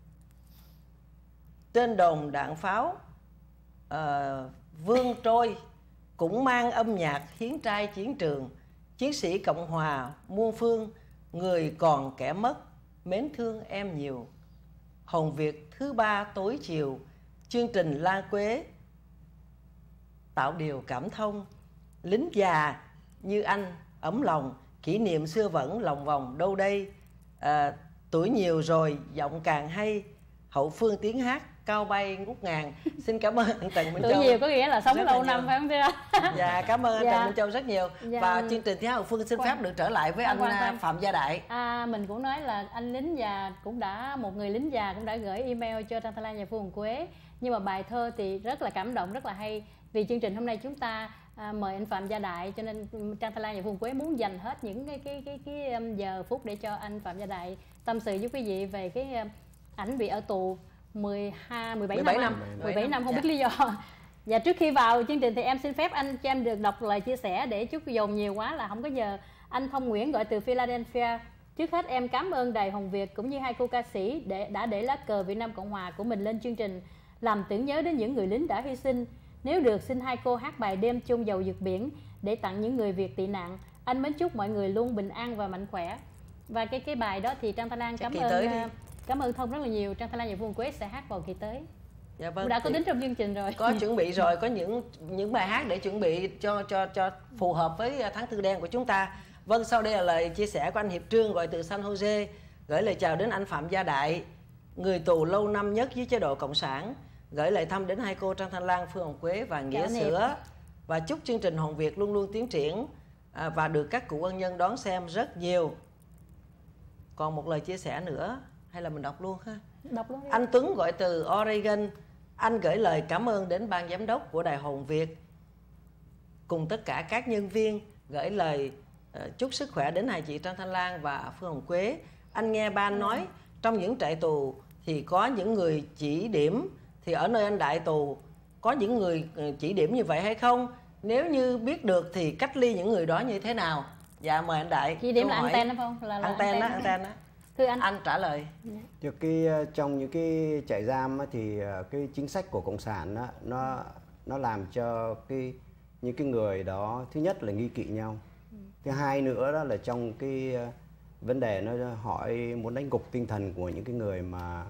trên đồn đạn pháo, à, vương trôi, cũng mang âm nhạc hiến trai chiến trường, chiến sĩ Cộng Hòa muôn phương, người còn kẻ mất, mến thương em nhiều. Hồng Việt thứ ba tối chiều, chương trình La Quế tạo điều cảm thông, lính già như anh ấm lòng, kỷ niệm xưa vẫn lòng vòng đâu đây. À, tuổi nhiều rồi giọng càng hay, hậu phương tiếng hát cao bay ngút ngàn. Xin cảm ơn anh Trần Minh Châu. Tuổi nhiều có nghĩa là sống rất lâu năm phải không thưa? Dạ cảm ơn anh dạ. Trần Minh Châu rất nhiều. Dạ. Và chương trình Tiếng hát hậu phương xin phép được trở lại với Quan, anh quan, Phạm Gia Đại. À, mình cũng nói là anh lính già cũng đã, một người lính già cũng đã gửi email cho Trang Thanh Lan và Phương Hồng Quế. Nhưng mà bài thơ thì rất là cảm động, rất là hay. Vì chương trình hôm nay chúng ta à, mời anh Phạm Gia Đại, cho nên Trang Thanh Lan và Phương Hồng Quế muốn dành hết những cái cái cái cái, cái giờ phút để cho anh Phạm Gia Đại tâm sự với quý vị về cái ảnh bị ở tù mười hai, mười bảy, mười bảy năm, năm. mười bảy năm không dạ. biết lý do. Và trước khi vào chương trình thì em xin phép anh cho em được đọc lời chia sẻ, để chút dồn nhiều quá là không có giờ. Anh Thông Nguyễn gọi từ Philadelphia. Trước hết em cảm ơn Đài Hồng Việt cũng như hai cô ca sĩ để đã để lá cờ Việt Nam Cộng Hòa của mình lên chương trình, làm tưởng nhớ đến những người lính đã hy sinh. Nếu được xin hai cô hát bài Đêm Chung Dầu Dược Biển để tặng những người Việt tị nạn. Anh mến chúc mọi người luôn bình an và mạnh khỏe. Và cái cái bài đó thì Trang Thanh Lan cảm ơn cảm ơn Thông rất là nhiều. Trang Thanh Lan và Phương Hồng Quế sẽ hát vào kỳ tới. Dạ vâng, đã có tính trong chương trình rồi. Có chuẩn bị rồi, có những những bài hát để chuẩn bị cho cho cho phù hợp với tháng tư đen của chúng ta. Vâng, sau đây là lời chia sẻ của anh Hiệp Trương gọi từ San Jose, gửi lời chào đến anh Phạm Gia Đại, người tù lâu năm nhất dưới chế độ cộng sản, gửi lời thăm đến hai cô Trang Thanh Lan, Phương Hồng Quế và Nghĩa Sữa, và chúc chương trình Hồn Việt luôn luôn tiến triển à, và được các cụ quân nhân đón xem rất nhiều. Còn một lời chia sẻ nữa, hay là mình đọc luôn ha? Đọc luôn đi. Anh Tuấn gọi từ Oregon, anh gửi lời cảm ơn đến ban giám đốc của Đài Hồn Việt cùng tất cả các nhân viên, gửi lời uh, chúc sức khỏe đến hai chị Trang Thanh Lan và Phương Hồng Quế. Anh nghe ban nói trong những trại tù thì có những người chỉ điểm, thì ở nơi anh đại tù có những người chỉ điểm như vậy hay không? Nếu như biết được thì cách ly những người đó như thế nào? Dạ mời anh Đại. Chỉ điểm là anten đúng không? Là, là anten đó, anten đó. Thưa anh. Anh trả lời. Thì cái trong những cái trại giam thì cái chính sách của cộng sản đó, nó nó làm cho cái những cái người đó, thứ nhất là nghi kỵ nhau, ừ. thứ hai nữa đó là trong cái vấn đề nó hỏi muốn đánh gục tinh thần của những cái người mà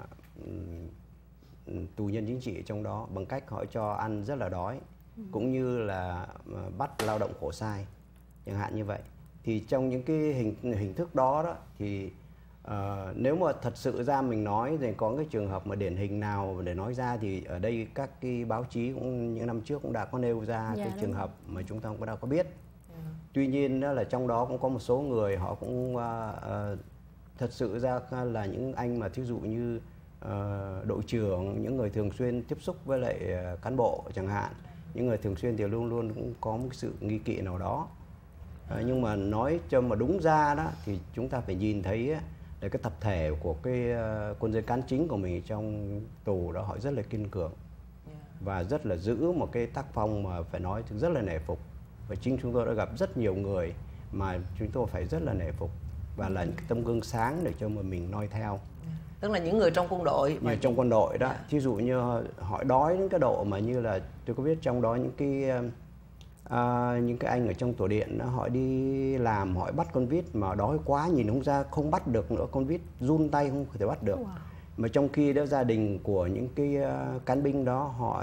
um, tù nhân chính trị trong đó bằng cách họ cho ăn rất là đói, ừ. cũng như là bắt lao động khổ sai chẳng hạn như vậy. Thì trong những cái hình hình thức đó đó thì uh, nếu mà thật sự ra mình nói thì có cái trường hợp mà điển hình nào để nói ra thì ở đây các cái báo chí cũng những năm trước cũng đã có nêu ra dạ, cái trường hợp mà chúng ta cũng đã có biết. Yeah. Tuy nhiên đó là trong đó cũng có một số người họ cũng uh, uh, thật sự ra là những anh mà thí dụ như uh, đội trưởng, những người thường xuyên tiếp xúc với lại uh, cán bộ chẳng hạn, những người thường xuyên thì luôn luôn cũng có một sự nghi kỵ nào đó. À, nhưng mà nói cho mà đúng ra đó thì chúng ta phải nhìn thấy ấy, là cái tập thể của cái uh, quân dân cán chính của mình trong tù đó họ rất là kiên cường, yeah. và rất là giữ một cái tác phong mà phải nói rất là nể phục. Và chính chúng tôi đã gặp rất nhiều người mà chúng tôi phải rất là nể phục và là những cái tấm gương sáng để cho mà mình noi theo. Yeah. Tức là những người trong quân đội, như trong quân đội đó, yeah. thí dụ như họ đói đến cái độ mà như là tôi có biết trong đó những cái uh, À, những cái anh ở trong tổ điện đó, họ đi làm, họ bắt con vít mà đói quá nhìn không ra, không bắt được nữa, con vít run tay không thể bắt được. Wow. Mà trong khi đó gia đình của những cái uh, cán binh đó họ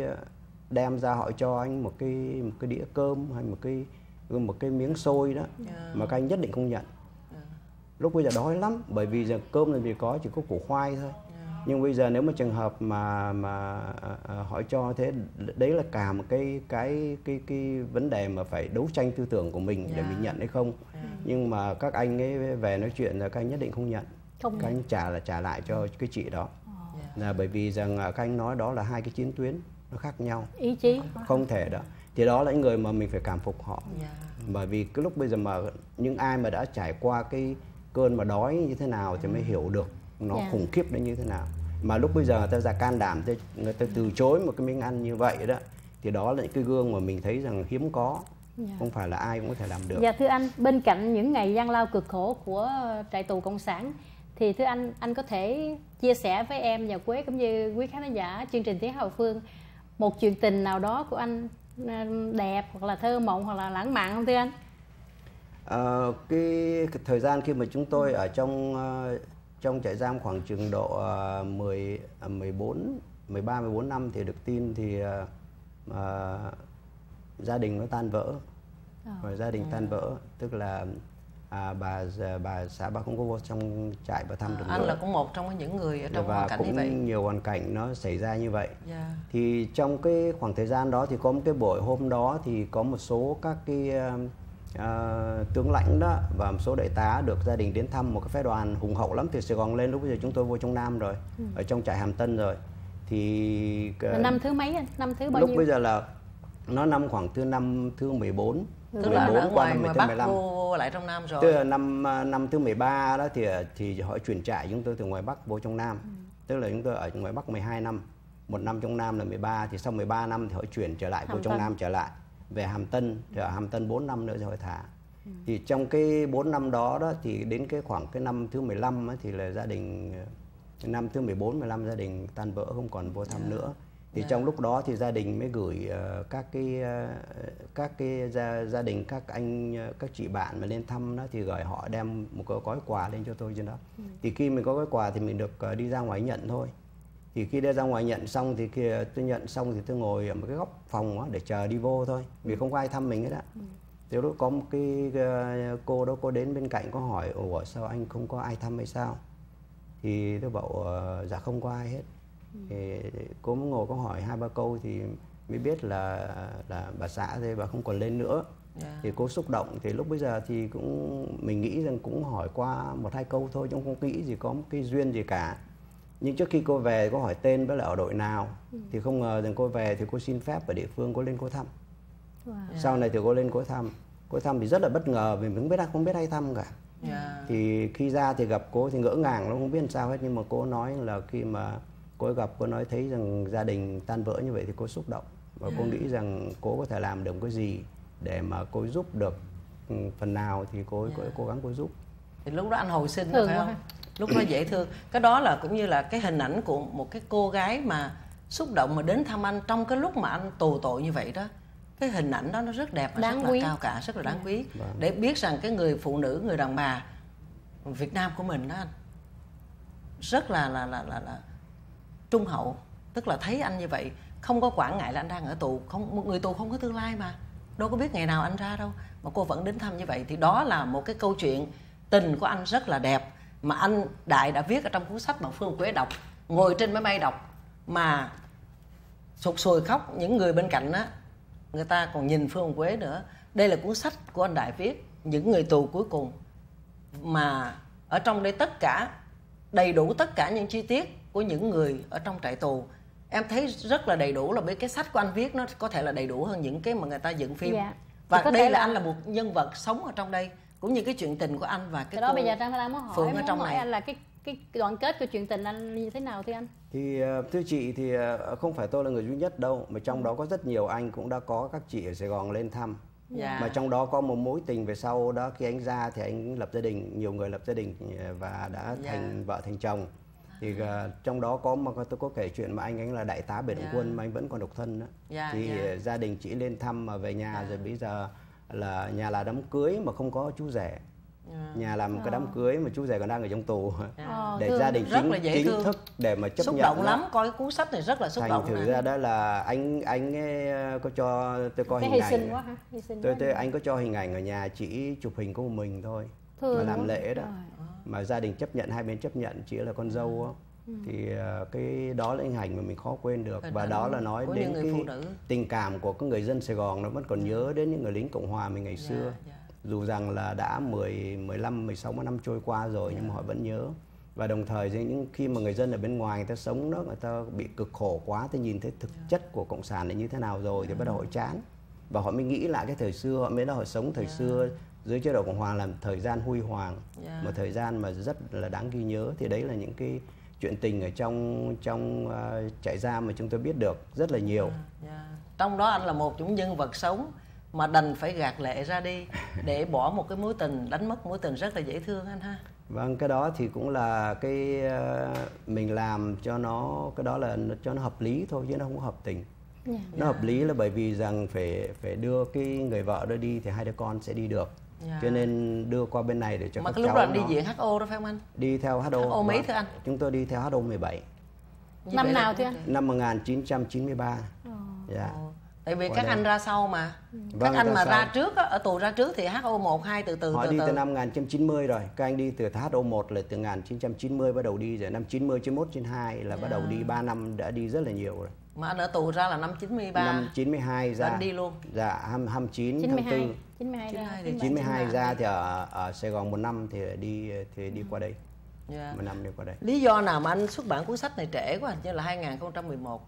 đem ra họ cho anh một cái một cái đĩa cơm hay một cái một cái miếng xôi đó, yeah. mà các anh nhất định không nhận. Yeah. Lúc bây giờ đói lắm, bởi vì giờ cơm làm gì có, chỉ có củ khoai thôi. Nhưng bây giờ nếu mà trường hợp mà mà à, họ cho thế, đấy là cả một cái cái cái cái vấn đề mà phải đấu tranh tư tưởng của mình, yeah. để mình nhận hay không. Yeah. Nhưng mà các anh ấy về nói chuyện là các anh nhất định không nhận, không các nhận. Anh trả là trả lại cho cái chị đó. Yeah. Là bởi vì rằng các anh nói đó là hai cái chiến tuyến nó khác nhau, ý chí không thể đó. Thì đó là những người mà mình phải cảm phục họ. Yeah. Bởi vì cái lúc bây giờ mà những ai mà đã trải qua cái cơn mà đói như thế nào thì mới hiểu được nó yeah. khủng khiếp đến như thế nào. Mà lúc bây giờ người ta ra can đảm, người ta từ chối một cái miếng ăn như vậy đó, thì đó là những cái gương mà mình thấy rằng hiếm có, yeah. không phải là ai cũng có thể làm được. Dạ thưa anh, bên cạnh những ngày gian lao cực khổ của trại tù cộng sản thì thưa anh, anh có thể chia sẻ với em và Quế cũng như quý khán giả chương trình Tiếng Hậu Phương một chuyện tình nào đó của anh đẹp hoặc là thơ mộng hoặc là lãng mạn không thưa anh? À, cái, cái thời gian khi mà chúng tôi ở trong uh, trong trại giam khoảng chừng độ uh, mười, mười bốn, mười ba, mười bốn năm thì được tin thì uh, uh, gia đình nó tan vỡ. Oh. Và gia đình tan vỡ tức là à, bà bà xã bà không có vô trong trại và thăm được à, nữa. Anh là cũng một trong những người ở trong và hoàn cảnh như vậy. Cũng nhiều hoàn cảnh nó xảy ra như vậy. Yeah. Thì trong cái khoảng thời gian đó thì có một cái buổi hôm đó thì có một số các cái uh, Uh, tướng lãnh đó và một số đại tá được gia đình đến thăm một cái phái đoàn hùng hậu lắm từ Sài Gòn lên. Lúc bây giờ chúng tôi vô trong Nam rồi, ừ. ở trong trại Hàm Tân rồi. Thì uh, năm thứ mấy anh? Năm thứ bao lúc nhiêu? Bây giờ là nó năm khoảng từ năm thứ mười bốn. Tức là ở ngoài ngoài Bắc vô lại trong Nam rồi. Tức là năm năm thứ mười ba đó thì thì họ chuyển trại chúng tôi từ ngoài Bắc vô trong Nam. Ừ. Tức là chúng tôi ở ngoài Bắc mười hai năm, một năm trong Nam là mười ba, thì sau mười ba năm thì họ chuyển trở lại Hàm vô trong Tân. Nam trở lại về Hàm Tân, thì ở Hàm Tân bốn năm nữa rồi thả. Ừ. Thì trong cái bốn năm đó đó thì đến cái khoảng cái năm thứ mười lăm ấy, thì là gia đình năm thứ mười bốn, mười lăm gia đình tan vỡ không còn vô thăm yeah. nữa. Thì yeah. trong lúc đó thì gia đình mới gửi uh, các cái uh, các cái gia gia đình các anh uh, các chị bạn mà lên thăm đó thì gửi họ đem một cái gói quà lên cho tôi trên đó. Ừ. Thì khi mình có gói quà thì mình được uh, đi ra ngoài nhận thôi. Thì khi đi ra ngoài nhận xong thì kia tôi nhận xong thì tôi ngồi ở một cái góc phòng đó để chờ đi vô thôi, vì không có ai thăm mình hết á. Ừ. Thì lúc có một cái uh, cô đó, cô đến bên cạnh có hỏi ủa sao anh không có ai thăm hay sao? Thì tôi bảo uh, dạ không có ai hết. Ừ. Thì cô mới ngồi có hỏi hai ba câu thì mới biết là là bà xã rồi bà không còn lên nữa. Yeah. Thì cô xúc động, thì lúc bây giờ thì cũng mình nghĩ rằng cũng hỏi qua một hai câu thôi, chứ không nghĩ gì có một cái duyên gì cả. Nhưng trước khi cô về cô hỏi tên với là ở đội nào, ừ. thì không ngờ rằng cô về thì cô xin phép ở địa phương, cô lên cô thăm. Wow. Yeah. Sau này thì cô lên cô thăm, cô thăm thì rất là bất ngờ vì mình không biết không biết ai thăm cả. Yeah. Thì khi ra thì gặp cô thì ngỡ ngàng, nó không biết làm sao hết, nhưng mà cô nói là khi mà cô ấy gặp, cô nói thấy rằng gia đình tan vỡ như vậy thì cô xúc động và yeah. cô nghĩ rằng cô có thể làm được cái gì để mà cô giúp được phần nào thì cô ấy, yeah. cô ấy cố gắng cô giúp. Thì lúc đó anh hồi sinh phải không? Lúc đó dễ thương. Cái đó là cũng như là cái hình ảnh của một cái cô gái mà xúc động mà đến thăm anh trong cái lúc mà anh tù tội như vậy đó. Cái hình ảnh đó nó rất đẹp và rất là cao cả, rất là đáng quý. Vâng. Để biết rằng cái người phụ nữ, người đàn bà Việt Nam của mình đó anh rất là là là là, là trung hậu, tức là thấy anh như vậy không có quản ngại là anh đang ở tù, không, một người tù không có tương lai mà đâu có biết ngày nào anh ra đâu, mà cô vẫn đến thăm như vậy. Thì đó là một cái câu chuyện tình của anh rất là đẹp mà anh Đại đã viết ở trong cuốn sách mà Phương Quế đọc, ngồi trên máy bay đọc mà sụt sùi khóc. Những người bên cạnh á, người ta còn nhìn Phương Quế nữa. Đây là cuốn sách của anh Đại viết, những người tù cuối cùng, mà ở trong đây tất cả đầy đủ tất cả những chi tiết của những người ở trong trại tù. Em thấy rất là đầy đủ, là bởi cái sách của anh viết nó có thể là đầy đủ hơn những cái mà người ta dựng phim. Yeah. Và đây là, là anh là một nhân vật sống ở trong đây, cũng như cái chuyện tình của anh và cái, cái đó. Bây giờ Trang Thanh Lam muốn hỏi, Phượng ở trong hỏi này anh là cái cái đoạn kết của chuyện tình anh như thế nào thưa anh? Thì thưa chị, thì không phải tôi là người duy nhất đâu, mà trong ừ. đó có rất nhiều anh cũng đã có các chị ở Sài Gòn lên thăm. Yeah. Mà trong đó có một mối tình về sau đó, khi anh ra thì anh lập gia đình, nhiều người lập gia đình và đã yeah. thành vợ thành chồng. Thì uh, trong đó có mà tôi có kể chuyện mà anh anh là đại tá biệt động yeah. quân mà anh vẫn còn độc thân đó. Yeah, thì yeah. gia đình chỉ lên thăm mà về nhà yeah. rồi bây giờ là nhà là đám cưới mà không có chú rể. Yeah. Nhà làm oh. cái đám cưới mà chú rể còn đang ở trong tù. Yeah. Để thương. Gia đình chính, chính thức để mà chấp xúc nhận. Xúc động lắm, coi cái cuốn sách này rất là xúc thành động. Thành thử ra đó là anh anh ấy có cho tôi coi cái hình hy ảnh. Sinh quá hả? Hy sinh tôi, quá tôi anh có cho hình ảnh ở nhà chỉ chụp hình của mình thôi. Thương mà làm quá. Lễ đó. Rồi. Mà gia đình chấp nhận, hai bên chấp nhận chỉ là con dâu đó. Ừ. Thì uh, cái đó là hình ảnh mà mình khó quên được. Và đó là nói đến cái tình cảm của các người dân Sài Gòn, nó vẫn còn nhớ đến những người lính Cộng Hòa mình ngày yeah, xưa. Yeah. Dù rằng là đã mười, mười lăm, mười sáu năm trôi qua rồi yeah. nhưng mà họ vẫn nhớ. Và đồng thời những khi mà người dân ở bên ngoài người ta sống đó, người ta bị cực khổ quá, thì nhìn thấy thực yeah. chất của Cộng sản là như thế nào rồi thì yeah. bắt đầu họ chán. Và họ mới nghĩ lại cái thời xưa, họ mới đó họ sống thời yeah. xưa dưới chế độ Cộng Hòa là thời gian huy hoàng, yeah. một thời gian mà rất là đáng ghi nhớ. Thì đấy là những cái chuyện tình ở trong trong uh, trại giam mà chúng tôi biết được rất là nhiều. Yeah, yeah. Trong đó anh là một trong nhân vật sống mà đành phải gạt lệ ra đi để bỏ một cái mối tình, đánh mất mối tình rất là dễ thương anh ha. Vâng, cái đó thì cũng là cái uh, mình làm cho nó, cái đó là cho nó hợp lý thôi chứ nó không có hợp tình. Yeah. Nó yeah. hợp lý là bởi vì rằng phải phải đưa cái người vợ đó đi thì hai đứa con sẽ đi được. Yeah. Cho nên đưa qua bên này để cho mà các cái lúc cháu đó anh đi nó... diện hát o đó phải không anh? Đi theo hát o. hát o mấy thưa anh? Chúng tôi đi theo hát o mười bảy. Như năm nào thưa anh? Năm một nghìn chín trăm chín mươi ba. Oh. Yeah. Oh. Tại vì qua các đây. Anh ra sau mà. Ừ. Các vâng, anh ra mà sau. Ra trước á, ở tù ra trước thì hát o một, hai từ từ họ từ đi từ. từ năm một nghìn chín trăm chín mươi rồi. Các anh đi từ hát o một là từ một nghìn chín trăm chín mươi bắt đầu đi rồi. Năm chín mươi, chín mươi mốt, chín mươi hai là yeah. bắt đầu đi, ba năm đã đi rất là nhiều rồi. Mà anh ở tù ra là năm chín mươi ba. Năm chín mươi hai ra. Anh đi luôn. Dạ, hai mươi chín tháng tư. chín mươi hai ra. Thì chín mươi hai ra thì ở, ở Sài Gòn một năm thì đi thì đi qua đây. Yeah. Một năm đi qua đây. Lý do nào mà anh xuất bản cuốn sách này trễ quá, như là hai nghìn không trăm mười một?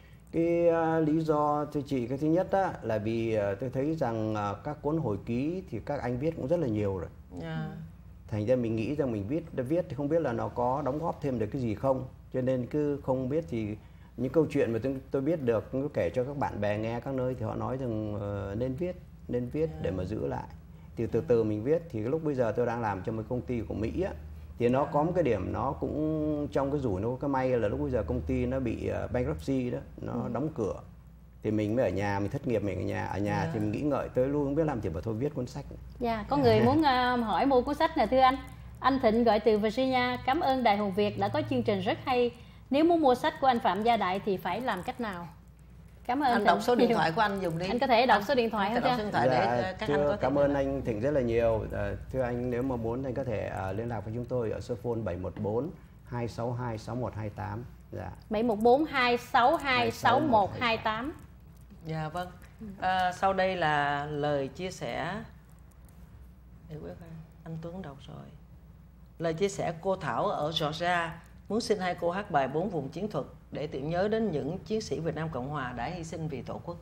Cái uh, lý do thưa chị, cái thứ nhất á, là vì uh, tôi thấy rằng uh, các cuốn hồi ký thì các anh viết cũng rất là nhiều rồi. Yeah. Thành ra mình nghĩ rằng mình viết viết thì không biết là nó có đóng góp thêm được cái gì không, cho nên cứ không biết. Thì những câu chuyện mà tôi, tôi biết được, tôi kể cho các bạn bè nghe các nơi thì họ nói rằng uh, nên viết nên viết yeah. để mà giữ lại. Thì từ từ mình viết. Thì lúc bây giờ tôi đang làm cho một công ty của Mỹ á, thì nó có một cái điểm nó cũng trong cái rủi, nó có cái may là lúc bây giờ công ty nó bị uh, bankruptcy đó, nó ừ. đóng cửa. Thì mình mới ở nhà, mình thất nghiệp, mình ở nhà ở nhà yeah. thì mình nghĩ ngợi tới luôn không biết làm gì mà thôi viết cuốn sách. Dạ, yeah, có người muốn uh, hỏi mua cuốn sách này thưa anh. Anh Thịnh gọi từ Virginia, cảm ơn Đài Hùng Việt đã có chương trình rất hay. Nếu muốn mua sách của anh Phạm Gia Đại thì phải làm cách nào? Cảm ơn anh. Đọc số điện thoại của anh dùng đi. Anh có thể đọc anh, số điện thoại không cho? Điện thoại để dạ, các thưa, anh có cảm ơn anh Thịnh rất là nhiều. À, thưa anh, nếu mà muốn anh có thể uh, liên lạc với chúng tôi ở số phone bảy một bốn, hai sáu hai, sáu một hai tám. Dạ. bảy một bốn, hai sáu hai, sáu một hai tám. Dạ vâng. À, sau đây là lời chia sẻ. Để quyết anh Tuấn đọc rồi. Lời chia sẻ cô Thảo ở Georgia muốn xin hai cô hát bài Bốn vùng chiến thuật để tưởng nhớ đến những chiến sĩ Việt Nam Cộng Hòa đã hy sinh vì Tổ quốc.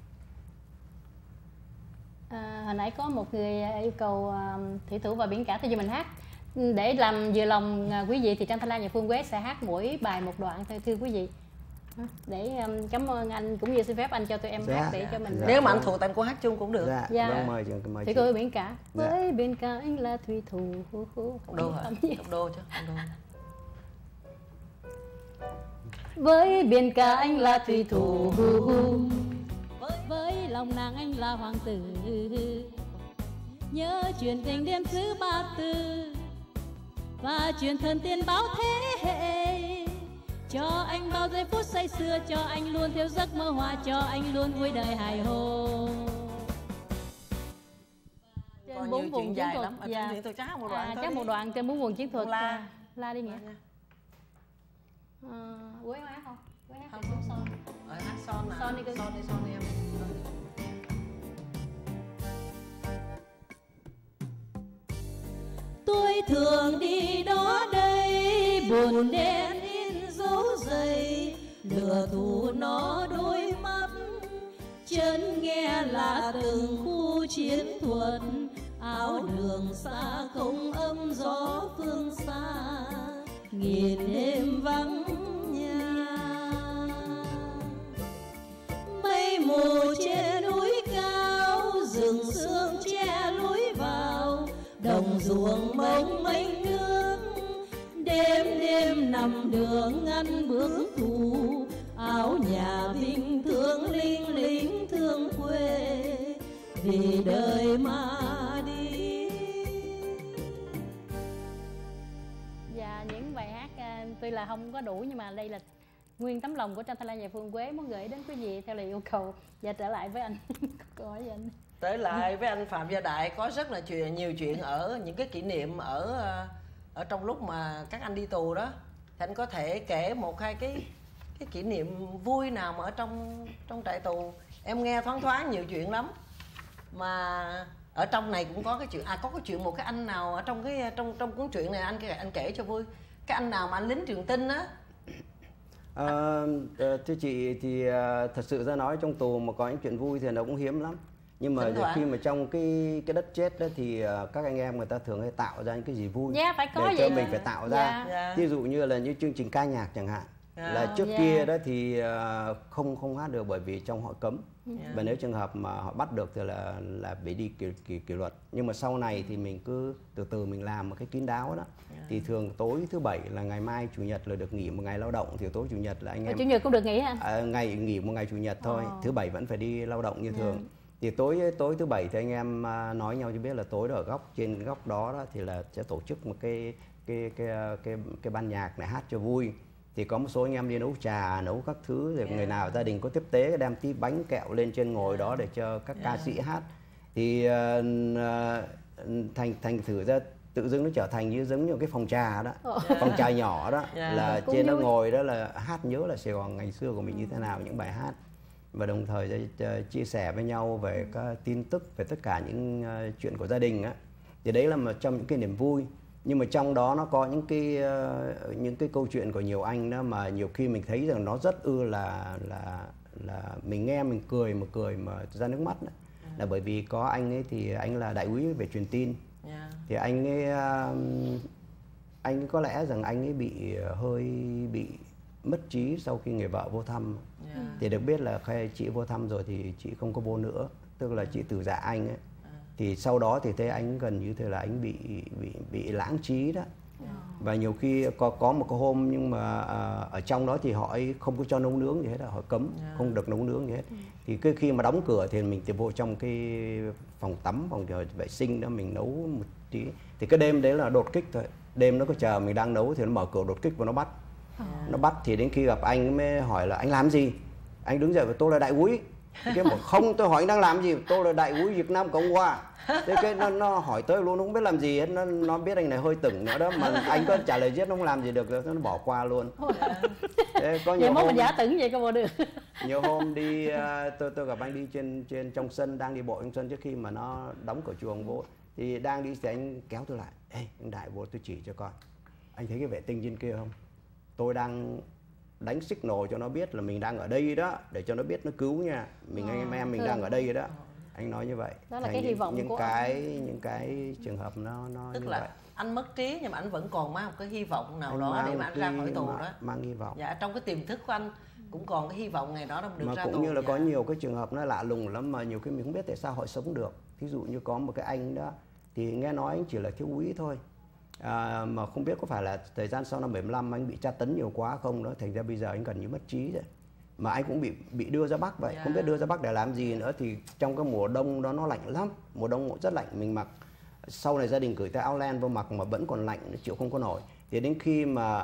À, hồi nãy có một người yêu cầu uh, thủy thủ và biển cả thì cho mình hát. Để làm vừa lòng uh, quý vị thì Trang Thanh Lan và Phương Quế sẽ hát mỗi bài một đoạn thưa, thưa quý vị. Để um, cảm ơn anh cũng như xin phép anh cho tụi em dạ, hát để dạ, cho mình. Dạ, nếu mà anh thuộc tặng cô hát chung cũng được. Dạ, dạ. Vâng, mời, mời thủy thủ biển cả. Dạ. Với biển cả anh là thủy thủ. Không đô hả? Không đô chứ. Không đô. Với biển cả anh là thủy thủ, với lòng nàng anh là hoàng tử. Nhớ chuyện tình đêm thứ ba tư và chuyện thần tiên báo thế hệ. Cho anh bao giây phút say sưa, cho anh luôn theo giấc mơ hoa, cho anh luôn vui đời hài hồ. Trên bốn vùng chiến thuật. Dạ. Tôi chắc một đoạn à, chắc một đoạn trên bốn vùng chiến thuật. La, la đi Nghĩa. À, Quế hát không? Quế hát không, không son. Ở hát son nè. Son đi, son đi, son đi em. Tôi thường đi đó đây, buồn đen in dấu giày, lửa thù nó đôi mắt, chân nghe là từng khu chiến thuật, áo đường xa không âm gió phương xa, nghìn đêm vắng nhà. Mây mù trên núi cao, rừng sương che lối vào, đồng ruộng mông mênh nước, đêm đêm nằm đường ngăn bước thù, áo nhà bình thương linh lính thương quê, vì đời mà đi. Dạ, những bài hát tuy là không có đủ nhưng mà đây là nguyên tấm lòng của Trang Thanh Lan và Phương Quế muốn gửi đến quý vị theo lời yêu cầu. Và trở lại với anh. Câu hỏi với anh. Trở lại với anh Phạm Gia Đại, có rất là chuyện nhiều chuyện ở những cái kỷ niệm ở ở trong lúc mà các anh đi tù đó. Thì anh có thể kể một hai cái cái kỷ niệm vui nào mà ở trong trong trại tù. Em nghe thoáng thoáng nhiều chuyện lắm. Mà ở trong này cũng có cái chuyện à có cái chuyện một cái anh nào ở trong cái trong trong cuốn truyện này anh kể anh kể cho vui. Cái anh nào mà anh lính Trường Tinh á. À, thưa chị thì thật sự ra nói trong tù mà có những chuyện vui thì nó cũng hiếm lắm. Nhưng mà khi mà trong cái cái đất chết đó thì các anh em người ta thường hay tạo ra những cái gì vui yeah, phải có để vậy cho mình phải tạo ra. Yeah. Yeah. Ví dụ như là những chương trình ca nhạc chẳng hạn. Yeah. Là trước yeah. kia đó thì không không hát được bởi vì trong họ cấm. Yeah. Và nếu trường hợp mà họ bắt được thì là là bị đi kỷ, kỷ, kỷ luật. Nhưng mà sau này thì mình cứ từ từ mình làm một cái kín đáo đó. Yeah. Thì thường tối thứ bảy là ngày mai chủ nhật là được nghỉ một ngày lao động, thì tối chủ nhật là anh em chủ nhật cũng được nghỉ hả? À, ngày nghỉ một ngày chủ nhật thôi. Oh. Thứ bảy vẫn phải đi lao động như thường. Yeah. Thì tối tối thứ bảy thì anh em nói nhau cho biết là tối đó ở góc trên góc đó, đó thì là sẽ tổ chức một cái cái cái cái cái, cái ban nhạc này hát cho vui. Thì có một số anh em đi nấu trà, nấu các thứ, rồi yeah. người nào gia đình có tiếp tế đem tí bánh kẹo lên trên ngồi đó để cho các yeah. ca sĩ hát. Thì uh, uh, thành thành thử ra tự dưng nó trở thành như giống như cái phòng trà đó, yeah. phòng trà nhỏ đó, yeah. là cũng trên nó ngồi đó là hát nhớ là Sài Gòn ngày xưa của mình như thế nào, những bài hát. Và đồng thời uh, chia sẻ với nhau về các tin tức, về tất cả những uh, chuyện của gia đình á. Thì đấy là một trong những cái niềm vui. Nhưng mà trong đó nó có những cái uh, những cái câu chuyện của nhiều anh đó mà nhiều khi mình thấy rằng nó rất ư là là là mình nghe mình cười mà cười mà ra nước mắt đó. Yeah. Là bởi vì có anh ấy thì anh là đại úy về truyền tin. Yeah. Thì anh ấy uh, anh ấy có lẽ rằng anh ấy bị uh, hơi bị mất trí sau khi người vợ vô thăm. Yeah. Thì được biết là khi chị vô thăm rồi thì chị không có vô nữa, tức là chị từ dạ anh ấy. Thì sau đó thì thấy anh gần như thế là anh bị bị bị lãng trí đó. Yeah. Và nhiều khi có có một cái hôm nhưng mà à, ở trong đó thì họ ấy không có cho nấu nướng gì hết, họ cấm yeah. không được nấu nướng gì hết. Mm. Thì cái khi mà đóng cửa thì mình thì vô trong cái phòng tắm, phòng vệ sinh đó mình nấu một tí. Thì cái đêm đấy là đột kích thôi. Đêm nó có chờ mình đang nấu thì nó mở cửa đột kích và nó bắt. Yeah. Nó bắt thì đến khi gặp anh mới hỏi là anh làm gì? Anh đứng dậy và tôi là đại úy. Cái bảo không, tôi hỏi anh đang làm gì, tôi là đại úy Việt Nam Cộng Hòa. Thế cái nó, nó hỏi tới luôn, nó không biết làm gì hết, nó, nó biết anh này hơi tửng nữa đó, mà anh có trả lời giết nó không làm gì được, nó bỏ qua luôn. Thế có nhiều vậy hôm mình giả tửng vậy có bộ được. Nhiều hôm đi, tôi tôi gặp anh đi trên trên trong sân, đang đi bộ trong sân trước khi mà nó đóng cửa chuồng vô, thì đang đi thì anh kéo tôi lại, ê anh Đại vô tôi chỉ cho coi, anh thấy cái vệ tinh trên kia không? Tôi đang đánh signal cho nó biết là mình đang ở đây đó, để cho nó biết nó cứu nha, mình à, anh em mình đang ở đây đó. Anh nói như vậy. Đó là cái hy vọng những của cái anh. những cái trường hợp nó nó tức như là vậy. Anh mất trí nhưng mà anh vẫn còn mang một cái hy vọng nào Anh đó để mà anh ra khỏi tù mà, đó. Mang hy vọng. Dạ, trong cái tiềm thức của anh cũng còn cái hy vọng ngày đó được mà ra cũng tù. như là dạ. có nhiều cái trường hợp nó lạ lùng lắm mà nhiều khi mình không biết tại sao họ sống được. Ví dụ như có một cái anh đó thì nghe nói anh chỉ là thiếu úy thôi. À, mà không biết có phải là thời gian sau năm bảy mươi lăm anh bị tra tấn nhiều quá không đó, thành ra bây giờ anh gần như mất trí rồi. Mà anh cũng bị bị đưa ra Bắc vậy, yeah. Không biết đưa ra Bắc để làm gì nữa. Thì trong cái mùa đông đó nó lạnh lắm, mùa đông rất lạnh, mình mặc sau này gia đình gửi tay áo len vô mặc mà vẫn còn lạnh, nó chịu không có nổi. Thì đến khi mà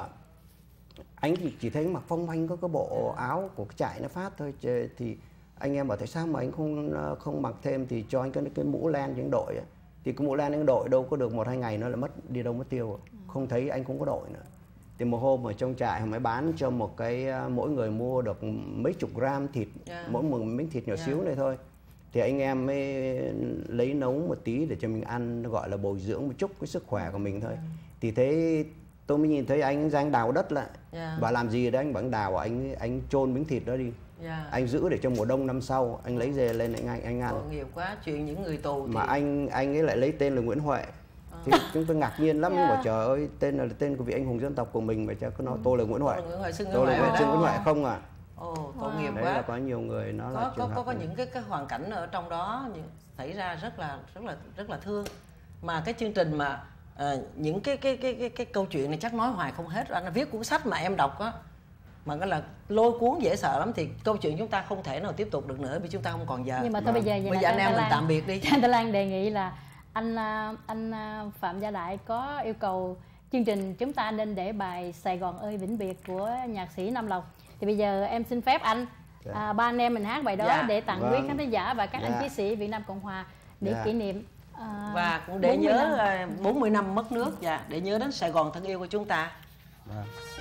anh thì chỉ thấy mặc phong manh có cái bộ áo của cái trại nó phát thôi, thì anh em bảo tại sao mà anh không không mặc thêm, thì cho anh cái cái mũ len cho anh đội ấy. Thì cái mũ len anh đội đâu có được một hai ngày nó là mất, đi đâu mất tiêu rồi. Không thấy anh cũng có đội nữa. Thì một hôm ở trong trại mới bán cho một cái, mỗi người mua được mấy chục gram thịt, yeah. Mỗi một miếng thịt nhỏ yeah. xíu này thôi. Thì anh em mới lấy nấu một tí để cho mình ăn, gọi là bồi dưỡng một chút cái sức khỏe của mình thôi. Yeah. Thì thế tôi mới nhìn thấy anh ra anh đào đất lại, yeah. Và làm gì đấy anh vẫn đào, anh anh chôn miếng thịt đó đi, yeah. Anh giữ để cho mùa đông năm sau anh lấy về lên anh anh ăn. Tội nghiệp quá, chuyện những người tù. Mà thì... anh anh ấy lại lấy tên là Nguyễn Huệ. Thì chúng tôi ngạc nhiên lắm, yeah. Bảo trời ơi, tên là tên của vị anh hùng dân tộc của mình mà chắc cứ nói tôi là Nguyễn Huệ. Nguyễn Huệ xưng tôi là Nguyễn Nguyễn Huệ không à? Ồ, tội wow. nghiệp Đấy quá. là có nhiều người nó có, là có có có những cái cái hoàn cảnh ở trong đó xảy ra rất là rất là rất là thương. Mà cái chương trình mà à, những cái cái cái cái cái câu chuyện này chắc nói hoài không hết. Anh viết cuốn sách mà em đọc á, mà cái là lôi cuốn dễ sợ lắm, thì câu chuyện chúng ta không thể nào tiếp tục được nữa vì chúng ta không còn giờ. Nhưng mà thôi bây giờ vậy bây giờ anh em mình tạm biệt đi. Anh Tà Lan đề nghị là anh anh Phạm Gia Đại có yêu cầu chương trình chúng ta nên để bài Sài Gòn ơi vĩnh biệt của nhạc sĩ Nam Lộc. Thì bây giờ em xin phép anh, à, ba anh em mình hát bài đó, dạ. Để tặng vâng. quý khán thính giả và các, dạ. Anh chiến sĩ Việt Nam Cộng Hòa để, dạ. Kỷ niệm à, và cũng để nhớ năm. bốn mươi năm mất nước, dạ, để nhớ đến Sài Gòn thân yêu của chúng ta. Dạ.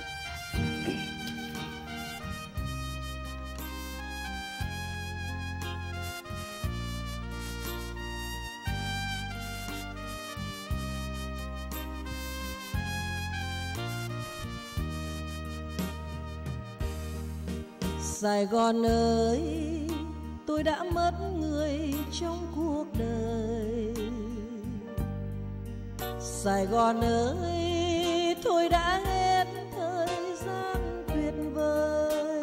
Sài Gòn ơi, tôi đã mất người trong cuộc đời. Sài Gòn ơi, tôi đã hết thời gian tuyệt vời.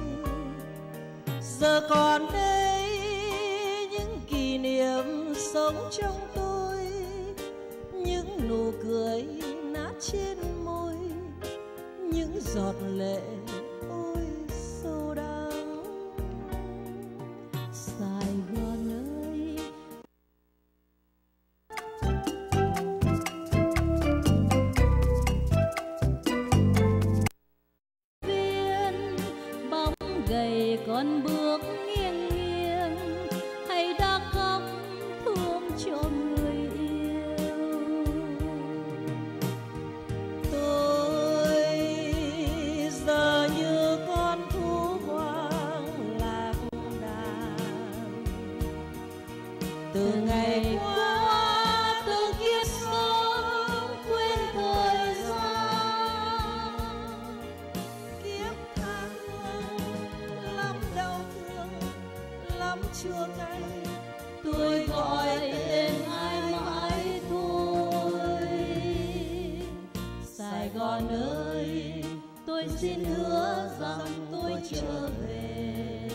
Giờ còn đây những kỷ niệm sống trong tôi, những nụ cười nát trên môi, những giọt lệ Sài Gòn ơi. Viên bóng gầy còn bước nghiêng nghiêng, hay đã khóc thương cho người yêu. Tôi giờ như con thú hoang lạc đàn. Từ ngày qua tôi kiếp sống quên thời gian, kiếp tha hương lắm đau thương lắm chua cay, tôi gọi tên ai mãi thôi. Sài Gòn ơi, tôi xin hứa rằng tôi trở về.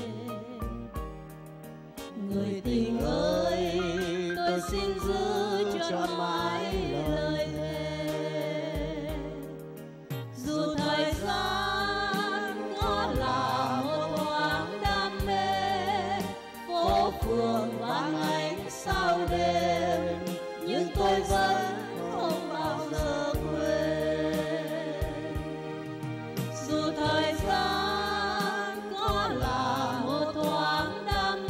Người tình ơi, tôi xin giữ cho mãi lời thề. Dù thời gian có là một thoáng đam mê, phố phường vắng ánh sao đêm, nhưng tôi vẫn không bao giờ quên. Dù thời gian có là một thoáng đam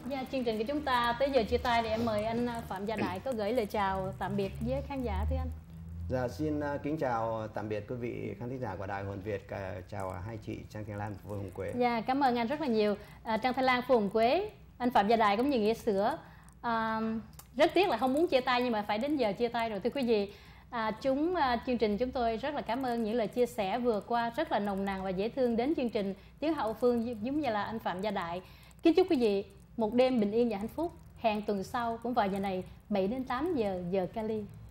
Dạ, chương trình của chúng ta tới giờ chia tay thì em mời anh Phạm Gia Đại có gửi lời chào tạm biệt với khán giả thưa anh. Dạ, xin uh, kính chào tạm biệt quý vị khán thính giả của Đài Hồn Việt, cả chào hai chị Trang Thanh Lan và Phương Hồng Quế. Dạ, cảm ơn anh rất là nhiều. À, Trang Thanh Lan, Phương Hồng Quế, anh Phạm Gia Đại cũng như Nghĩa Sữa. À, rất tiếc là không muốn chia tay nhưng mà phải đến giờ chia tay rồi thưa quý vị. À, chúng à, chương trình chúng tôi rất là cảm ơn những lời chia sẻ vừa qua rất là nồng nàn và dễ thương đến chương trình Tiếng Hậu Phương giống như là anh Phạm Gia Đại. Kính chúc quý vị một đêm bình yên và hạnh phúc. Hẹn tuần sau cũng vào giờ này bảy đến tám giờ giờ Cali.